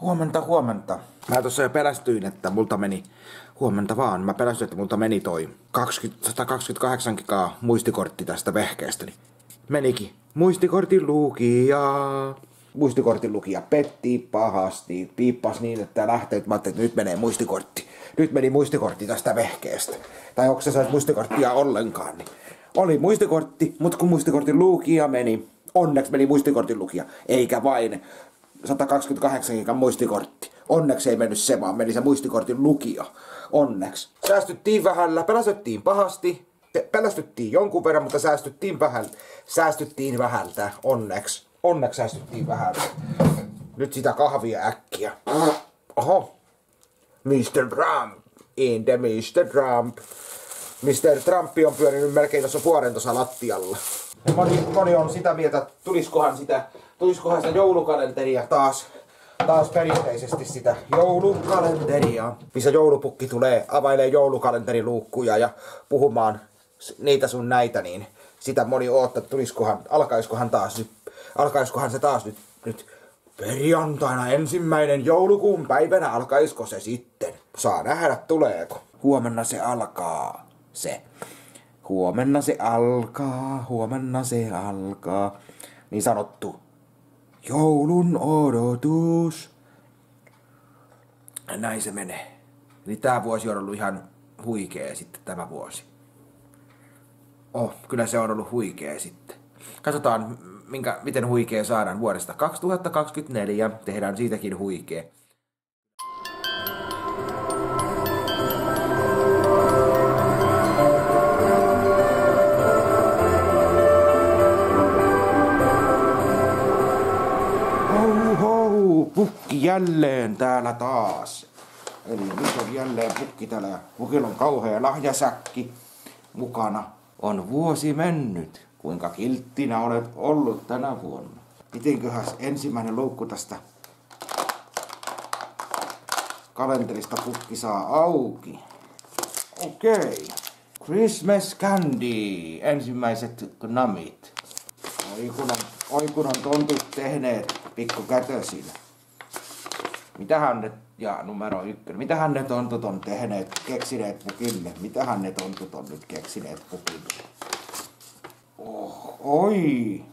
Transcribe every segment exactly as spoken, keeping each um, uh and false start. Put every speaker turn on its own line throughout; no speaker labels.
Huomenta, huomenta. Mä tossa jo pelästyin, että multa meni... Huomenta vaan. Mä pelästyin, että multa meni toi kaksikymmentä, sata kaksikymmentäkahdeksan gigaa muistikortti tästä vehkeestä. Niin menikin. Muistikortin lukija. Muistikortin lukija petti pahasti. Piippas niin, että lähtee. Mä ajattelin, että nyt menee muistikortti. Nyt meni muistikortti tästä vehkeestä. Tai onko se saisi muistikorttia ollenkaan. Niin oli muistikortti, mutta kun muistikortin lukija meni... Onneksi meni muistikortin lukija, eikä vain sata kaksikymmentäkahdeksan gigan muistikortti. Onneksi ei mennyt se, vaan meni se muistikortin lukija. Onneksi. Säästyttiin vähällä, pelästyttiin pahasti. Pelästyttiin jonkun verran, mutta säästyttiin vähältä. Säästyttiin vähältä, onneksi. Onneksi säästyttiin vähältä. Nyt sitä kahvia äkkiä. Oho. mister Trump. In the mister Trump. mister Trump on pyörinyt melkein tuossa vuoden tuossa lattialla. Moni, moni on sitä mieltä, että tuliskohan sitä, tuliskohan sitä joulukalenteria taas, taas perinteisesti sitä joulukalenteria, missä joulupukki tulee, availee joulukalenteriluukkuja ja puhumaan niitä sun näitä, niin sitä moni odottaa, että tuliskohan, alkaiskohan taas nyt, alkaiskohan se taas nyt, nyt perjantaina ensimmäinen joulukuun päivänä, alkaisko se sitten? Saa nähdä tuleeko. Huomenna se alkaa, se. Huomenna se alkaa, huomenna se alkaa. Niin sanottu joulun odotus. Näin se menee. Eli tää vuosi on ollut ihan huikee sitten tämä vuosi. Oh, kyllä se on ollut huikee sitten. Katsotaan, minkä, miten huikee saadaan vuodesta kaksituhattakaksikymmentäneljä. Tehdään siitäkin huikee. Pukki jälleen täällä taas. Eli nyt on jälleen pukki täällä. Pukilla on kauhea lahjasäkki mukana. On vuosi mennyt. Kuinka kilttinä olet ollut tänä vuonna. Mitenköhän ensimmäinen luukku tästä kalenterista pukki saa auki. Okei. Okay. Christmas candy. Ensimmäiset namit. Oi kun on, oi kun on tontut tehneet pikku kätösillä. Mitähän ne, ja numero ykkönen, mitähän ne tontut on tehneet, keksineet pukille? Mitähän ne tontut on nyt keksineet pukille? Oh, oi,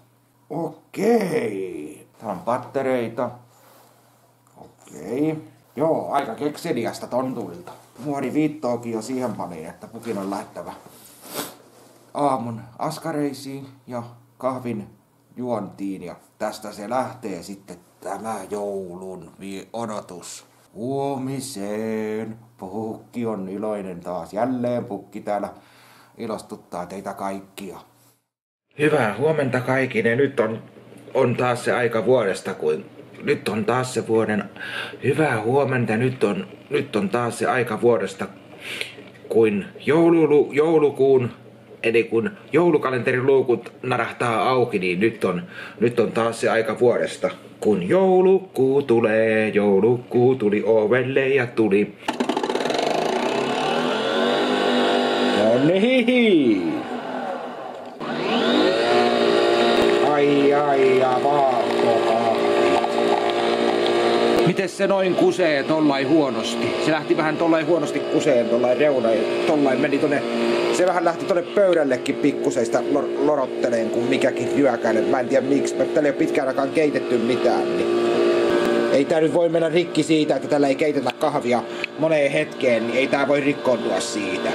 okei. Tää on pattereita. Okei. Joo, aika kekseliästä tontuilta. Muori viittookin jo siihen paniin, että pukin on lähettävä aamun askareisiin ja kahvin juontiin ja tästä se lähtee sitten tämä joulun odotus. Huomiseen. Pukki on iloinen taas. Jälleen pukki täällä ilostuttaa teitä kaikkia. Hyvää huomenta kaikille. Nyt on, on taas se aika vuodesta, kuin nyt on taas se vuoden. Hyvää huomenta. Nyt on, nyt on taas se aika vuodesta, kuin joulu, joulukuun. Eli kun joulukalenterin luukut narahtaa auki, niin nyt on, nyt on taas se aika vuodesta. Kun joulukuu tulee, joulukuu tuli ovelle ja tuli. No niin. Ai ai ja vaakkokaa. Miten se noin kusee tollain huonosti? Se lähti vähän tollain huonosti kuseen tollain reuna ja tollain meni tonne. Se vähän lähti tonne pöydällekin pikkuseista lorotteleen kun mikäkin ryökäilee. Mä en tiedä miksi, mä täällä ei ole pitkään aikaan keitetty mitään. Niin. Ei tää nyt voi mennä rikki siitä, että tällä ei keitetä kahvia moneen hetkeen, niin ei tää voi rikkoontua siitä.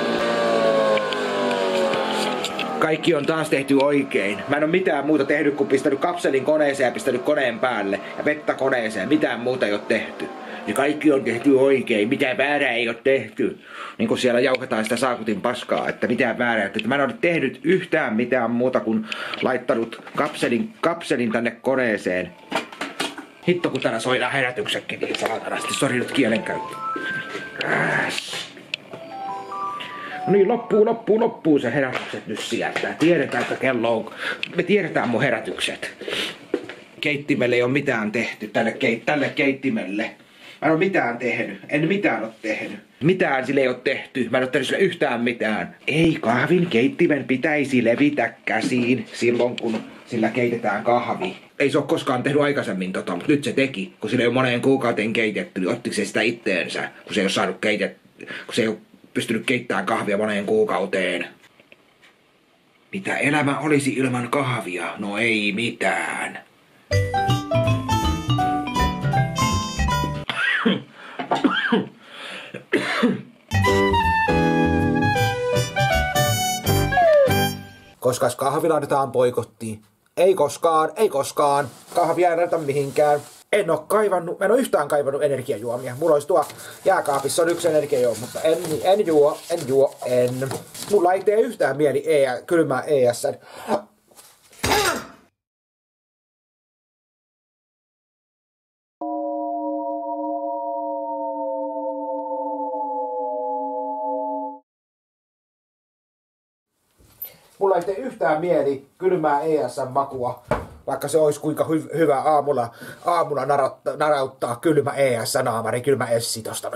Kaikki on taas tehty oikein. Mä en oo mitään muuta tehnyt kuin pistänyt kapselin koneeseen ja pistänyt koneen päälle ja vettä koneeseen. Mitään muuta ei oo tehty. Ja kaikki on tehty oikein. Mitään väärää ei oo tehty. Niin kuin siellä jauhetaan sitä saakutin paskaa, että mitään väärää. Että mä en ole tehnyt yhtään mitään muuta kuin laittanut kapselin, kapselin tänne koneeseen. Hitto kun täällä soidaan herätyksetkin niin saatanasti. Sori nyt kielenkäyttö. No niin, loppuu, loppuu, loppuu se herätykset nyt sieltä. Tiedetään, että kello on... Me tiedetään mun herätykset. Keittimelle ei ole mitään tehty tälle, keit, tälle keittimelle. Mä en oo mitään tehnyt. En mitään oo tehnyt. Mitään sille ei oo tehty. Mä en oo tehnyt sille yhtään mitään. Ei kahvin keittimen pitäisi levitä käsiin silloin kun sillä keitetään kahvi. Ei se oo koskaan tehnyt aikaisemmin tota, mutta nyt se teki. Kun sillä ei oo moneen kuukauteen keitetty, niin ottiko se sitä itteensä? Kun se ei oo saanut keitetty, kun se ei oo pystynyt keittämään kahvia moneen kuukauteen. Mitä elämä olisi ilman kahvia? No ei mitään. Koskas kahvi laitetaan boikottiin? Ei koskaan, ei koskaan. Kahvia ei laiteta mihinkään. En oo kaivannut, en oo yhtään kaivannut energiajuomia. Mulla olisi tuo jääkaapissa on yksi energiajuoma, mutta en, en juo, en juo, en. Mulla ei tee yhtään mieli e, kylmää E S N. Mulla ei tee yhtään mieli kylmää E S N-makua, vaikka se olisi kuinka hy hyvä aamulla, aamulla narauttaa, narauttaa kylmä E S N-naamari, kylmä Essi tosta.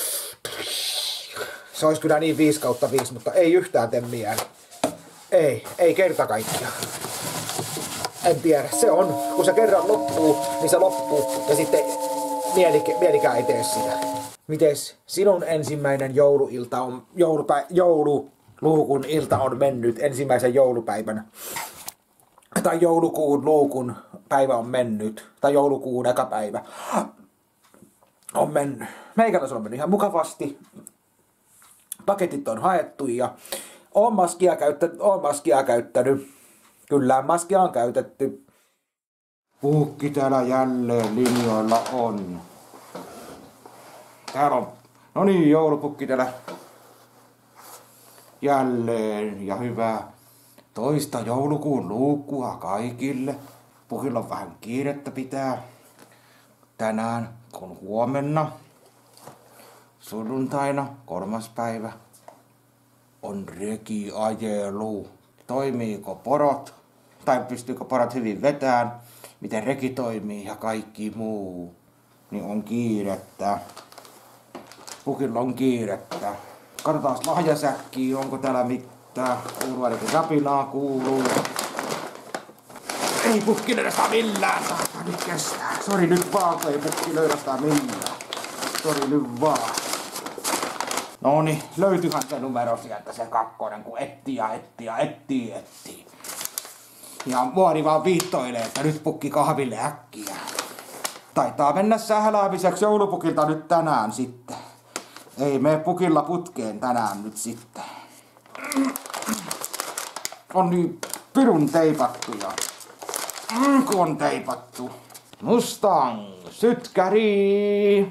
Se olisi kyllä niin viisi kautta viisi, mutta ei yhtään tee mieli. Ei, ei kerta kaikkiaan. En tiedä, se on, kun se kerran loppuu, niin se loppuu ja sitten mieli, mielikään ei tee sitä. Mites sinun ensimmäinen jouluilta on, joulupä, joulu... Luukun ilta on mennyt ensimmäisen joulupäivänä. Tai joulukuun luukun päivä on mennyt. Tai joulukuun eka päivä on mennyt. Meikäläisellä on mennyt ihan mukavasti. Paketit on haettu ja oon maskia, käyttä, oon maskia käyttänyt. Kyllä maskia on käytetty. Pukki täällä jälleen linjoilla on. Täällä on. No niin, joulupukki täällä. Jälleen ja hyvää toista joulukuun luukua kaikille. Pukilla on vähän kiirettä pitää tänään kun huomenna. Sunnuntaina kolmas päivä on rekiajelu. Toimiiko porot? Tai pystyykö porot hyvin vetään? Miten reki toimii ja kaikki muu? Niin on kiirettä. Pukilla on kiirettä. Katsotaan lahjasäkkiä, onko täällä mitään. Kuuluu ainakin rapinaa, kuuluu. Ei pukki löydä sitä millään. Saattaa nyt kestää. Sori nyt vaan, kun ei pukki löydä sitä millään. Sori nyt vaan. Noniin, löytyyhän se numero sieltä, se kakkonen, kun etsii ja etsii ja etsii etsii. Ja muori vaan viittoilee, että nyt pukki kahville äkkiä. Taitaa mennä sähläämiseksi joulupukilta nyt tänään sitten. Ei mene pukilla putkeen tänään nyt sitten. On niin pirun teipattu ja kun on teipattu. Mustang, sytkäri.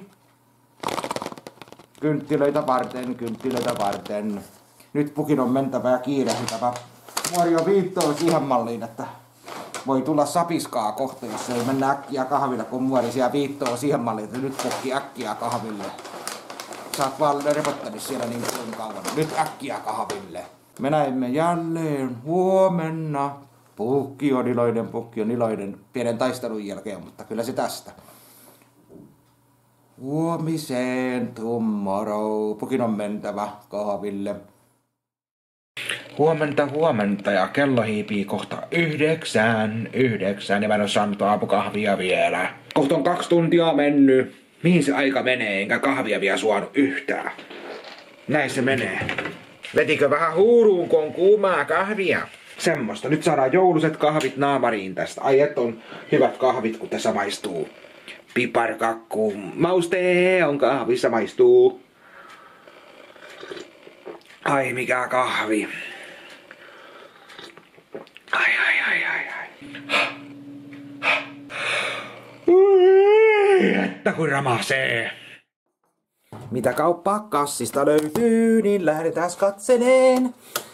Kynttilöitä varten, kynttilöitä varten. Nyt pukin on mentävä ja kiirehditävä. Muori on viittoo siihen malliin, että voi tulla sapiskaa kohta, jos ei mennä äkkiä kahville, kun muori siellä viittoo siihen malliin, että nyt pukki äkkiä kahville. Sä oot vaan repottanut siellä niin kauan. Nyt äkkiä kahville. Me näemme jälleen huomenna. Pukki on iloinen, pukki on iloinen pienen taistelun jälkeen, mutta kyllä se tästä. Huomiseen tomorrow. Pukin on mentävä kahville. Huomenta, huomenta ja kello hiipii kohta yhdeksään, yhdeksään ja mä en oo saanut aamukahvia vielä. Kohta on kaksi tuntia mennyt. Mihin se aika menee, enkä kahvia vielä suonut yhtään. Näin se menee. Vetikö vähän huuruun, kun on kuumaa kahvia? Semmosta. Nyt saadaan jouluset kahvit naamariin tästä. Ai et on hyvät kahvit, kun tässä maistuu. Piparkakku. Mauste on kahvissa maistuu. Ai mikä kahvi. Ai ai ai ai ai. Että kun ramasee. Mitä kauppaa kassista löytyy, niin lähdetään katseleen.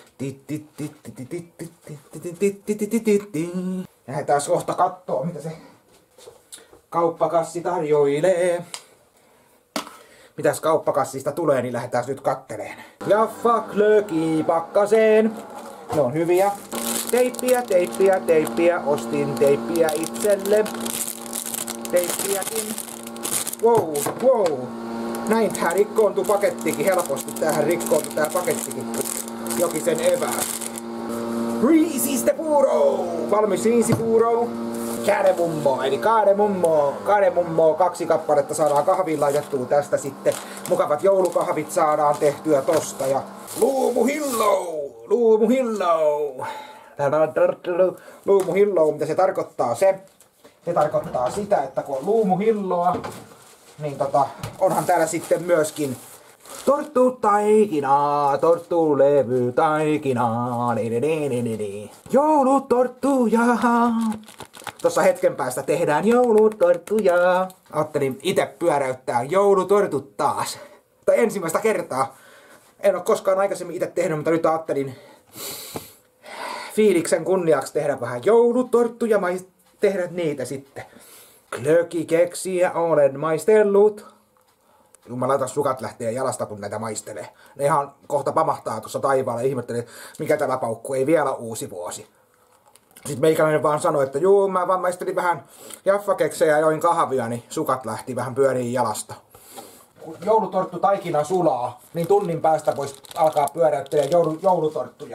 Lähdetään kohta kattoo, mitä se kauppakassi tarjoilee. Mitäs kauppakassista tulee, niin lähdetään nyt katteleen. Jaffa klöki pakkaseen. Ne on hyviä. Teippiä, teippiä, teippiä. Ostin teippiä itselle. Teippiäkin. Wow, wow. Näin tää rikkoontui pakettikin helposti. Tähän rikkoontui tää pakettikin. Jokisen evää. Riisistä-puuro! Valmis riisipuuro. Kaademummo, eli kaademummo. Kaademummo, kaksi kappaletta saadaan kahviin laitettua tästä sitten. Mukavat joulukahvit saadaan tehtyä tosta. Ja luumuhillow! Luumuhillow! Luumuhillow, mitä se tarkoittaa se? Se tarkoittaa sitä, että kun on luumuhilloa, niin tota, onhan täällä sitten myöskin torttutaikinaa, torttulevy-taikinaa, joulutorttuja. Tossa hetken päästä tehdään joulutorttuja. Ajattelin itse pyöräyttää joulutortut taas. Tai ensimmäistä kertaa. En ole koskaan aikaisemmin itse tehnyt, mutta nyt ajattelin fiiliksen kunniaksi tehdä vähän joulutorttuja, maist- tehdä niitä sitten. Klökikeksiä olen maistellut. Jumalauta, sukat lähtee jalasta, kun näitä maistelee. Ne ihan kohta pamahtaa tuossa taivaalla ja ihmettelee, mikä tämä paukku, ei vielä uusi vuosi. Sitten meikäläinen vaan sanoi, että juu, mä vaan maistelin vähän jaffakeksejä ja join kahvia, niin sukat lähti vähän pyöriin jalasta. Kun joulutorttu taikina sulaa, niin tunnin päästä voisi alkaa pyöräyttää joulu, joulutorttuja.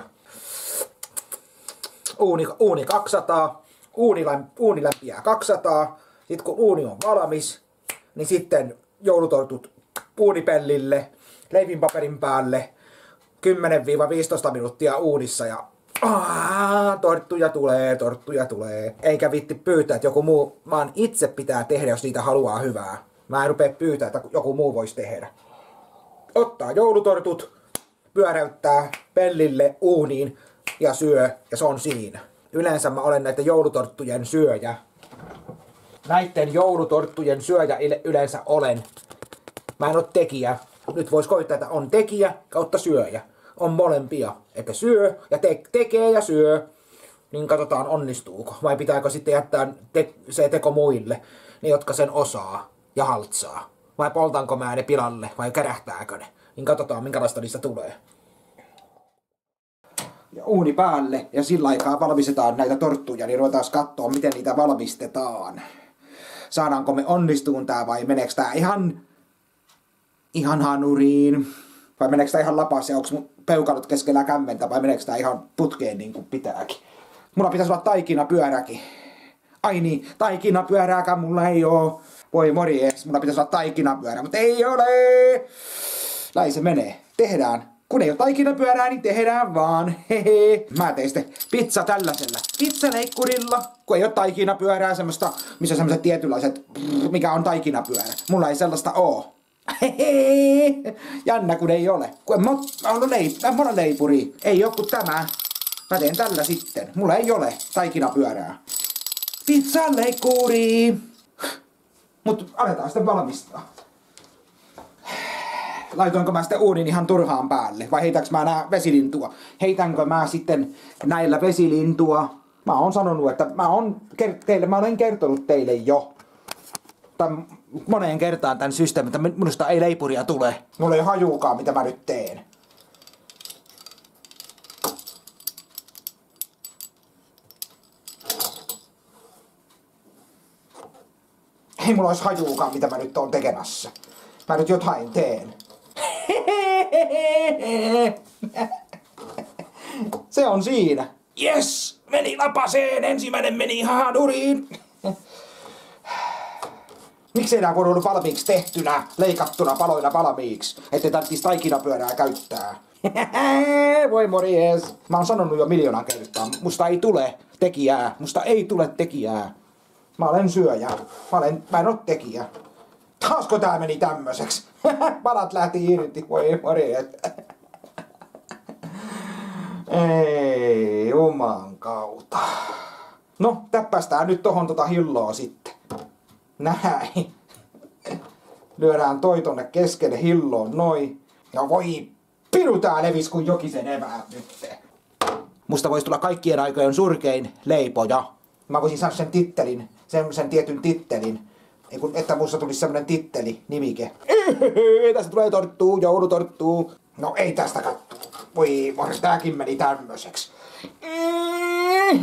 Uuni, uuni kaksisataa, uuni, uuni lämpiää kaksisataa. Sitten kun uuni on valmis, niin sitten joulutortut uunipellille, leivinpaperin päälle, kymmenen viisitoista minuuttia uunissa ja aah, torttuja tulee, torttuja tulee. Eikä viitti pyytää, että joku muu, vaan itse pitää tehdä, jos niitä haluaa hyvää. Mä en rupea pyytää, että joku muu voisi tehdä. Ottaa joulutortut, pyöräyttää pellille, uuniin ja syö, ja se on siinä. Yleensä mä olen näiden joulutorttujen syöjä. Näiden joulutorttujen syöjä yleensä olen. Mä en oo tekijä. Nyt vois koittaa, että on tekijä kautta syöjä. On molempia. Että syö ja te- tekee ja syö. Niin katsotaan onnistuuko. Vai pitääkö sitten jättää te- se teko muille, ne jotka sen osaa ja haltsaa. Vai poltanko mä ne pilalle vai kärähtääkö ne. Niin katsotaan minkälaista niistä tulee. Ja uuni päälle ja sillä aikaa valmistetaan näitä torttuja, niin ruvetaan katsoa miten niitä valmistetaan. Saadaanko me onnistuun tää vai meneekö tää ihan ihan hanuriin? Vai meneekö tää ihan lapas ja onks mun peukalot keskellä kämmentä vai meneekö tää ihan putkeen niin kuin pitääkin? Mulla pitäisi olla taikinapyöräkin. Ai niin, taikinapyörääkään mulla ei oo. Voi morjes, mulla pitäisi olla taikinapyörä, mutta ei ole. Näin se menee. Tehdään. Kun ei ole taikinapyörää, niin tehdään vaan. Hehe. Mä tein sitten pizza tällaisella pizzaleikkurilla. Kun ei ole taikinapyörää semmoista, missä on semmoiset tietynlaiset, mikä on taikinapyörä. Mulla ei sellaista oo. Hehe. Jännä kun ei ole. Kun en mä, mä oon leip, mä leipuri. Ei oo kuin tämä. Mä teen tällä sitten. Mulla ei ole taikinapyörää. Pizzaleikkuri. Mut aletaan sitten valmistaa. Laitoinko mä sitten uunin ihan turhaan päälle? Vai heitänkö mä nää vesilintua? Heitänkö mä sitten näillä vesilintua? Mä oon sanonut, että mä, oon teille, mä olen kertonut teille jo. Tai moneen kertaan tän systeemin, että minusta ei leipuria tule. Mulla ei hajuukaan, mitä mä nyt teen. Ei mulla ois hajuukaan, mitä mä nyt oon tekemässä. Mä nyt jotain teen. Se on siinä. Yes! Meni lapaseen! Ensimmäinen meni hanuriin! Miksei nää kun on ollut valmiiksi tehtynä, leikattuna paloina valmiiksi, ettei tarvitsisi taikinapyörää käyttää? Voi morjes! Mä oon sanonut jo miljoonan kertaa, musta ei tule tekijää, musta ei tule tekijää. Mä olen syöjä, mä, olen, mä en oo tekijä. Taasko tää meni tämmöiseksi? Palat lähti irti, voi morjes. Ei, juman kautta. No, täppästään nyt tohon tota hilloa sitten. Näin. Lyödään toi tonne keskelle hilloon, noin. Ja voi piru tää levis kun jokisen eväät nyt. Musta voisi tulla kaikkien aikojen surkein leipoja. Mä voisin saada sen tittelin, sen, sen tietyn tittelin. Että musta tulisi semmonen titteli, nimike. Tästä tulee torttuu, joulutorttuu. No ei tästä kattu. Voi morjes, tääkin meni tämmöiseksi.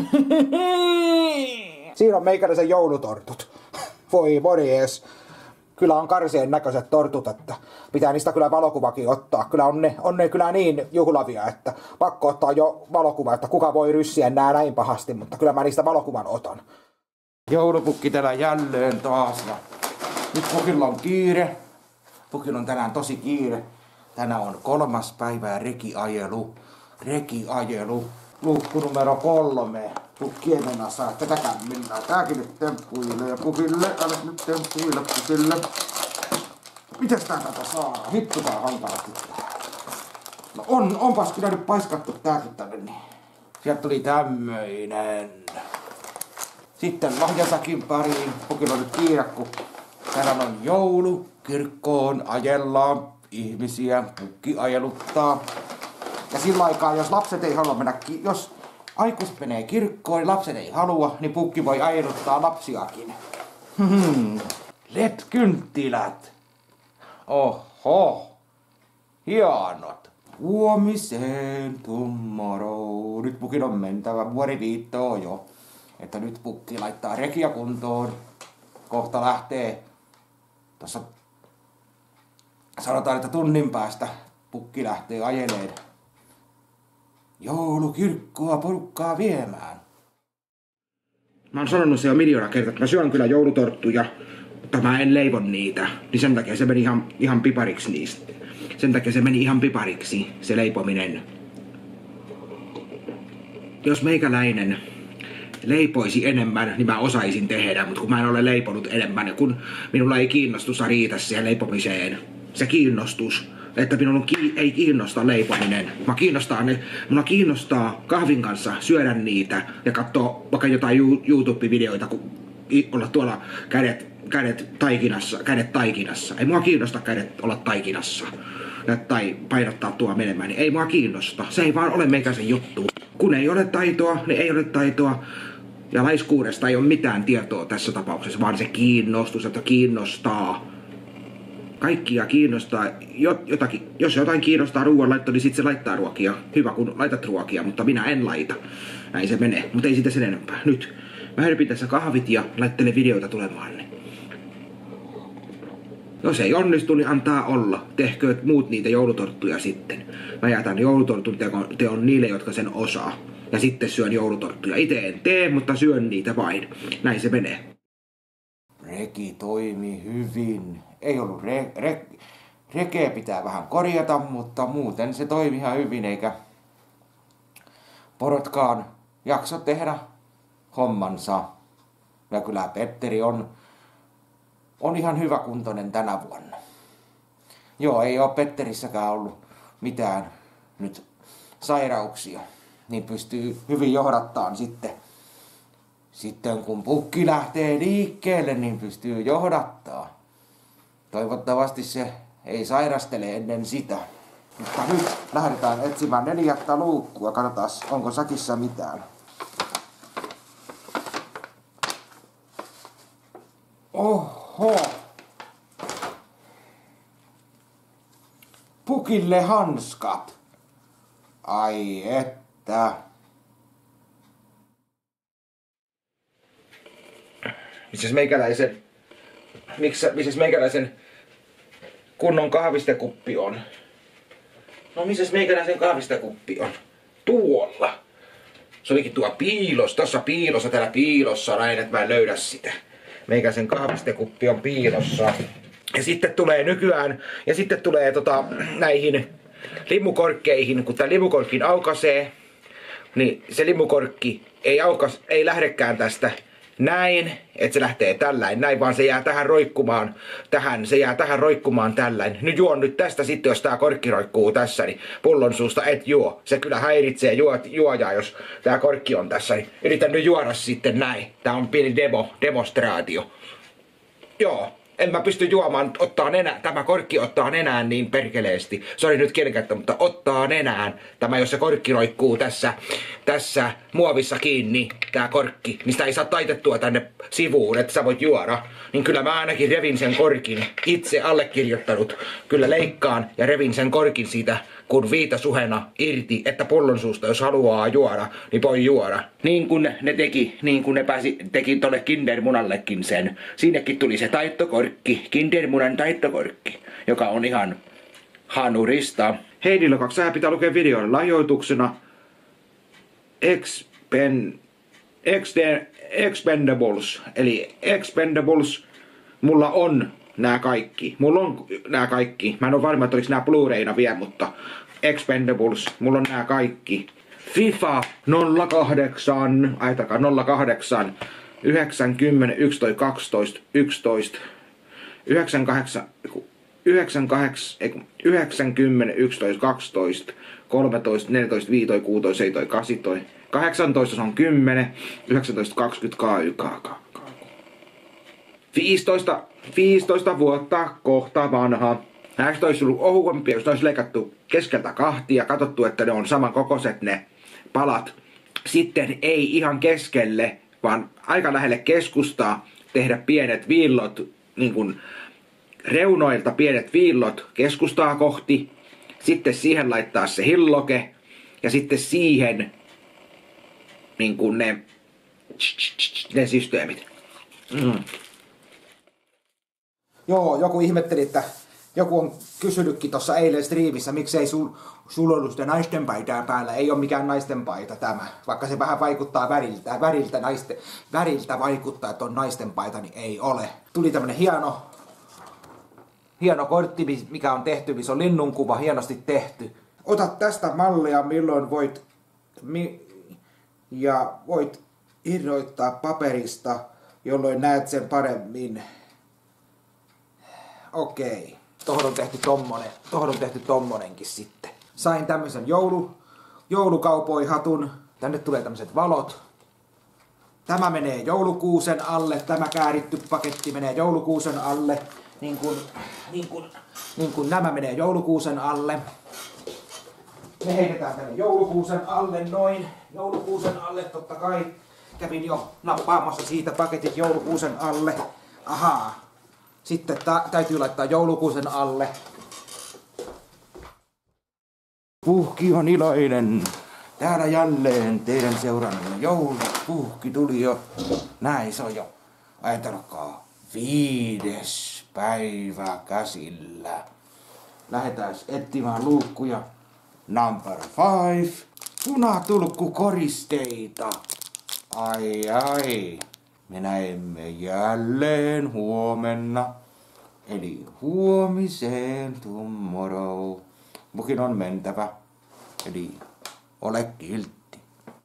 Siinä on meikäläisen joulutortut. Voi morjes. Kyllä on karsien näköiset tortut, että pitää niistä kyllä valokuvakin ottaa. Kyllä on ne, on ne kyllä niin juhlavia, että pakko ottaa jo valokuva, että kuka voi ryssiä nää näin pahasti, mutta kyllä mä niistä valokuvan otan. Joulupukki täällä jälleen taas. Ja nyt pukilla on kiire. Pukilla on tänään tosi kiire. Tänään on kolmas päivä ja rekiajelu. Rekiajelu. Luukku numero kolme. Pukki ei mennä saa tätäkään mennään. Tääkin nyt temppuille ja pukille. Älä nyt temppuille pukille. Mites tää tätä saa? Hittu tää hankalasti. No on, onpas kyllä nyt paiskattu tääkin tänne niin. Sieltä tuli tämmöinen. Sitten lahjasäkin pariin. Pukilla on nyt kiire, kun tänään on joulu. Kirkkoon ajellaan ihmisiä. Pukki ajeluttaa. Ja sillä aikaa, jos lapset ei halua mennä, jos aikuiset menee kirkkoon, niin lapset ei halua, niin pukki voi ajeluttaa lapsiakin. Hmm. L E D-kynttilät. Oho. Hienot. Huomiseen tomorrow. Nyt pukin on mentävä vuori viittoo jo. Että nyt pukki laittaa rekiä kuntoon. Kohta lähtee. Tossa sanotaan, että tunnin päästä pukki lähtee ajeleen joulukirkkoa porukkaa viemään. Mä oon sanonut se jo miljoona kertaa, että mä syön kyllä joulutorttuja, mutta mä en leivon niitä. Niin sen takia se meni ihan, ihan pipariksi niistä. Sen takia se meni ihan pipariksi, se leipominen. Jos meikäläinen leipoisi enemmän, niin mä osaisin tehdä, mutta kun mä en ole leiponut enemmän, kun minulla ei kiinnostusta riitä siihen leipomiseen. Se kiinnostus, että minun ki- ei kiinnosta leipominen. Mä kiinnostaa ne, minua kiinnostaa kahvin kanssa syödä niitä ja katsoa vaikka jotain YouTube-videoita, kun olla tuolla kädet, kädet taikinassa, kädet taikinassa. Ei mua kiinnosta kädet olla taikinassa tai painottaa tuo menemään, niin ei mua kiinnosta. Se ei vaan ole meikäisen juttu. Kun ei ole taitoa, niin ei ole taitoa. Ja laiskuudesta ei ole mitään tietoa tässä tapauksessa, vaan se kiinnostus, että kiinnostaa. Kaikkia kiinnostaa, jotakin, jos jotain kiinnostaa ruoanlaitto, niin sit se laittaa ruokia. Hyvä kun laitat ruokia, mutta minä en laita. Näin se menee, mutta ei sitä sen enempää. Nyt mä hörpin tässä kahvit ja laittelen videoita tulemaan. Jos ei onnistu, niin antaa olla. Tehkö muut niitä joulutorttuja sitten. Mä jätän joulutortun teon niille, jotka sen osaa. Ja sitten syön joulutorttuja. Itse en tee, mutta syön niitä vain. Näin se menee. Reki toimi hyvin. Ei ollut re, re, rekeä pitää vähän korjata, mutta muuten se toimi ihan hyvin, eikä porotkaan jakso tehdä hommansa. Ja kyllä Petteri on, on ihan hyväkuntoinen tänä vuonna. Joo, ei ole Petterissäkään ollut mitään nyt sairauksia, niin pystyy hyvin johdattaan sitten. Sitten kun pukki lähtee liikkeelle, niin pystyy johdattaa. Toivottavasti se ei sairastele ennen sitä. Mutta nyt lähdetään etsimään neljättä luukkua. Katsotaan, onko sakissa mitään. Oho! Pukille hanskat. Ai että. Missäs meikäläisen, missä, missäs meikäläisen kunnon kahvistekuppi on? No missäs meikäläisen kahvistekuppi on? Tuolla. Se olikin tuo piilos, tossa piilossa, täällä piilossa näin, että mä en löydä sitä. Meikäläisen kahvistekuppi on piilossa. Ja sitten tulee nykyään, ja sitten tulee tota, näihin limukorkkeihin, kun tää limukorkkin aukaisee, niin se limukorkki ei, aukas, ei lähdekään tästä näin, että se lähtee tälläin, näin, vaan se jää tähän roikkumaan, tähän, se jää tähän roikkumaan tälläin. Nyt juon nyt tästä sitten, jos tää korkki roikkuu tässä, niin pullon suusta et juo. Se kyllä häiritsee juo, juojaa, jos tää korkki on tässä, niin yritän nyt juoda sitten näin. Tää on pieni demo, demonstraatio. Joo. En mä pysty juomaan, ottaa nenään, tämä korkki ottaa nenään niin perkeleesti. Sori nyt kielenkäyttö, mutta ottaa nenään. Tämä, jos se korkki roikkuu tässä, tässä muovissa kiinni, tää korkki, niin sitä ei saa taitettua tänne sivuun, että sä voit juoda. Niin kyllä mä ainakin revin sen korkin, itse allekirjoittanut. Kyllä leikkaan ja revin sen korkin siitä kun viitasuhena irti, että pullon suusta jos haluaa juoda, niin voi juoda. Niin kun ne teki, niin kun ne pääsi, teki tolle kindermunallekin sen. Sinnekin tuli se taittokorkki, kindermunan taittokorkki, joka on ihan hanurista. Heidillä kaksi sää pitää lukea videon lahjoituksena. Expen... Exten... Expendables, eli Expendables, mulla on nää kaikki. Mulla on nää kaikki. Mä en oo varma, että oliks nää Blu-rayna vielä, mutta Expendables, mulla on nää kaikki. FIFA nolla kahdeksan, aitakaa nolla kahdeksan, yhdeksänkymmentä, yksitoista, kaksitoista, yksitoista, yhdeksänkymmentäkahdeksan, yhdeksänkymmentäkahdeksan, yhdeksänkymmentä, yksitoista, kaksitoista, kolmetoista, neljätoista, viisitoista, kuusitoista, seitsemäntoista, kahdeksantoista, kahdeksantoista se on kymmenen, yhdeksäntoista, kaksikymmentä, viisitoista, viisitoista vuotta kohta vanha. Näistä olisi ollut ohuempia, jos olisi leikattu keskeltä kahtia ja katsottu, että ne on saman kokoiset ne palat. Sitten ei ihan keskelle, vaan aika lähelle keskustaa tehdä pienet viillot, niin kuin reunoilta pienet viillot keskustaa kohti. Sitten siihen laittaa se hilloke ja sitten siihen niin kuin ne, ne systeemit. Mm. Joo, joku ihmetteli, että joku on kysynytkin tuossa eilen striimissä, miksei sul, sulla ollut sitä naisten paitaa päällä. Ei ole mikään naisten paita tämä. Vaikka se vähän vaikuttaa väriltä, väriltä, naisten, väriltä vaikuttaa, että on naisten paita, niin ei ole. Tuli tämmönen hieno, hieno kortti, mikä on tehty, missä on linnunkuva, hienosti tehty. Ota tästä mallia, milloin voit, mi, ja voit irroittaa paperista, jolloin näet sen paremmin. Okei. Tohon on tehty tommonen, tohon on tehty tommonenkin sitten. Sain tämmösen joulu, joulukaupoihatun. Tänne tulee tämmöset valot. Tämä menee joulukuusen alle. Tämä kääritty paketti menee joulukuusen alle. Niin kuin, niin kuin, niin kuin nämä menee joulukuusen alle. Me heitetään tänne joulukuusen alle noin. Joulukuusen alle totta kai. Kävin jo nappaamassa siitä paketit joulukuusen alle. Ahaa. Sitten täytyy laittaa joulukuusen alle. Puhki on iloinen. Täällä jälleen teidän seurannanne joulupuhki tuli jo. Näin se on jo. Ajatelkaa. Viides päivä käsillä. Lähdetään etsimään luukkuja. Number five. Punatulkku koristeita. Ai ai. Me näemme jälleen huomenna, eli huomiseen tomorrow. Mukin on mentävä, eli ole kiltti.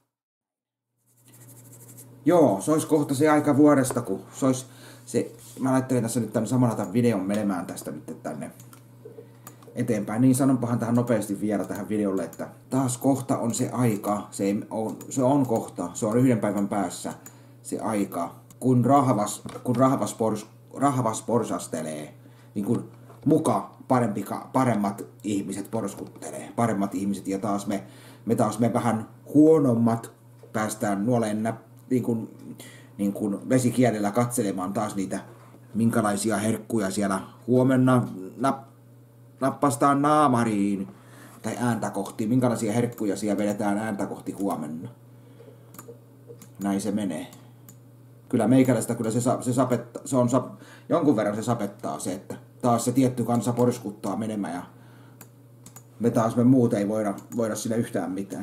Joo, se olisi kohta se aika vuodesta, kun se olisi se... Mä ajattelin tässä nyt tämän samalla tämän videon menemään tästä nyt tänne eteenpäin. Niin sanonpahan tähän nopeasti vielä tähän videolle, että taas kohta on se aika, se, ei on, se on kohta, se on yhden päivän päässä. Se aika, kun rahvas, kun rahvas, pors, rahvas porsastelee, niin kun muka parempi, paremmat ihmiset porskuttelee, paremmat ihmiset ja taas me, me taas me vähän huonommat päästään nuoleen niin kun, niin kun vesikielellä katselemaan taas niitä, minkälaisia herkkuja siellä huomenna nap, nappastaan naamariin tai ääntä kohti, minkälaisia herkkuja siellä vedetään ääntä kohti huomenna. Näin se menee. Kyllä meikäläistä kyllä se, se, sapetta, se on sap, jonkun verran se sapettaa se, että taas se tietty kansa porskuttaa menemään ja me taas me muut ei voida, voida sille yhtään mitään.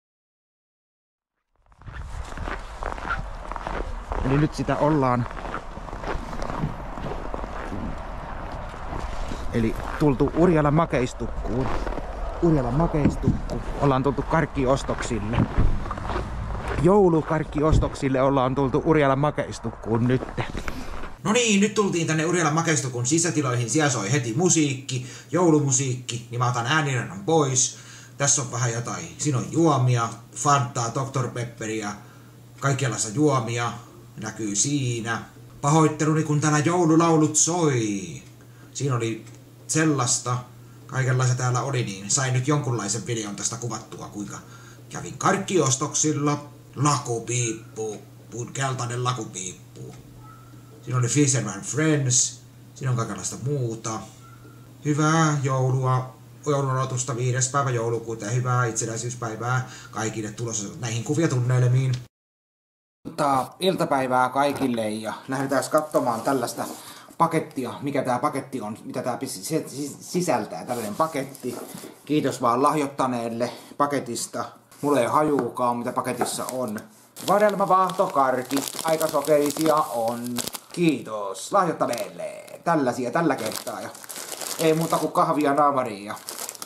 Eli nyt sitä ollaan. Eli tultu Urjalan makeistukkuun. Urjalan makeistukku. Ollaan tultu karkkiostoksille. Joulukarkkiostoksille ollaan tultu Urjalan makeistukkuun nyt. No niin, nyt tultiin tänne Urjalan makeistukun sisätiloihin. Siellä soi heti musiikki, joulumusiikki, niin mä otan äänirannan pois. Tässä on vähän jotain, siinä on juomia, Fantaa, doktor Pepperia, kaikenlaista juomia näkyy siinä. Pahoitteluni kun täällä joululaulut soi. Siinä oli sellaista, kaikenlaista täällä oli, niin sain nyt jonkunlaisen videon tästä kuvattua, kuinka kävin karkkiostoksilla, lakupiippu, keltainen lakupiippu. Siinä oli Fisherman Friends, siinä on kaikenlaista muuta. Hyvää joulua joulun odotusta viides päivä joulukuuta ja hyvää itsenäisyyspäivää kaikille tulossa näihin kuviatunnelmiin. Mutta iltapäivää kaikille ja lähdetään katsomaan tällaista pakettia, mikä tää paketti on, mitä tää sisältää, tällainen paketti. Kiitos vaan lahjoittaneelle paketista. Mulla ei hajuukaan, mitä paketissa on. Vadelmavaahtokarkit, aika sokeisia on. Kiitos lahjoittaneelle. Tällaisia tällä kertaa. Ja ei muuta kuin kahvia naamariin ja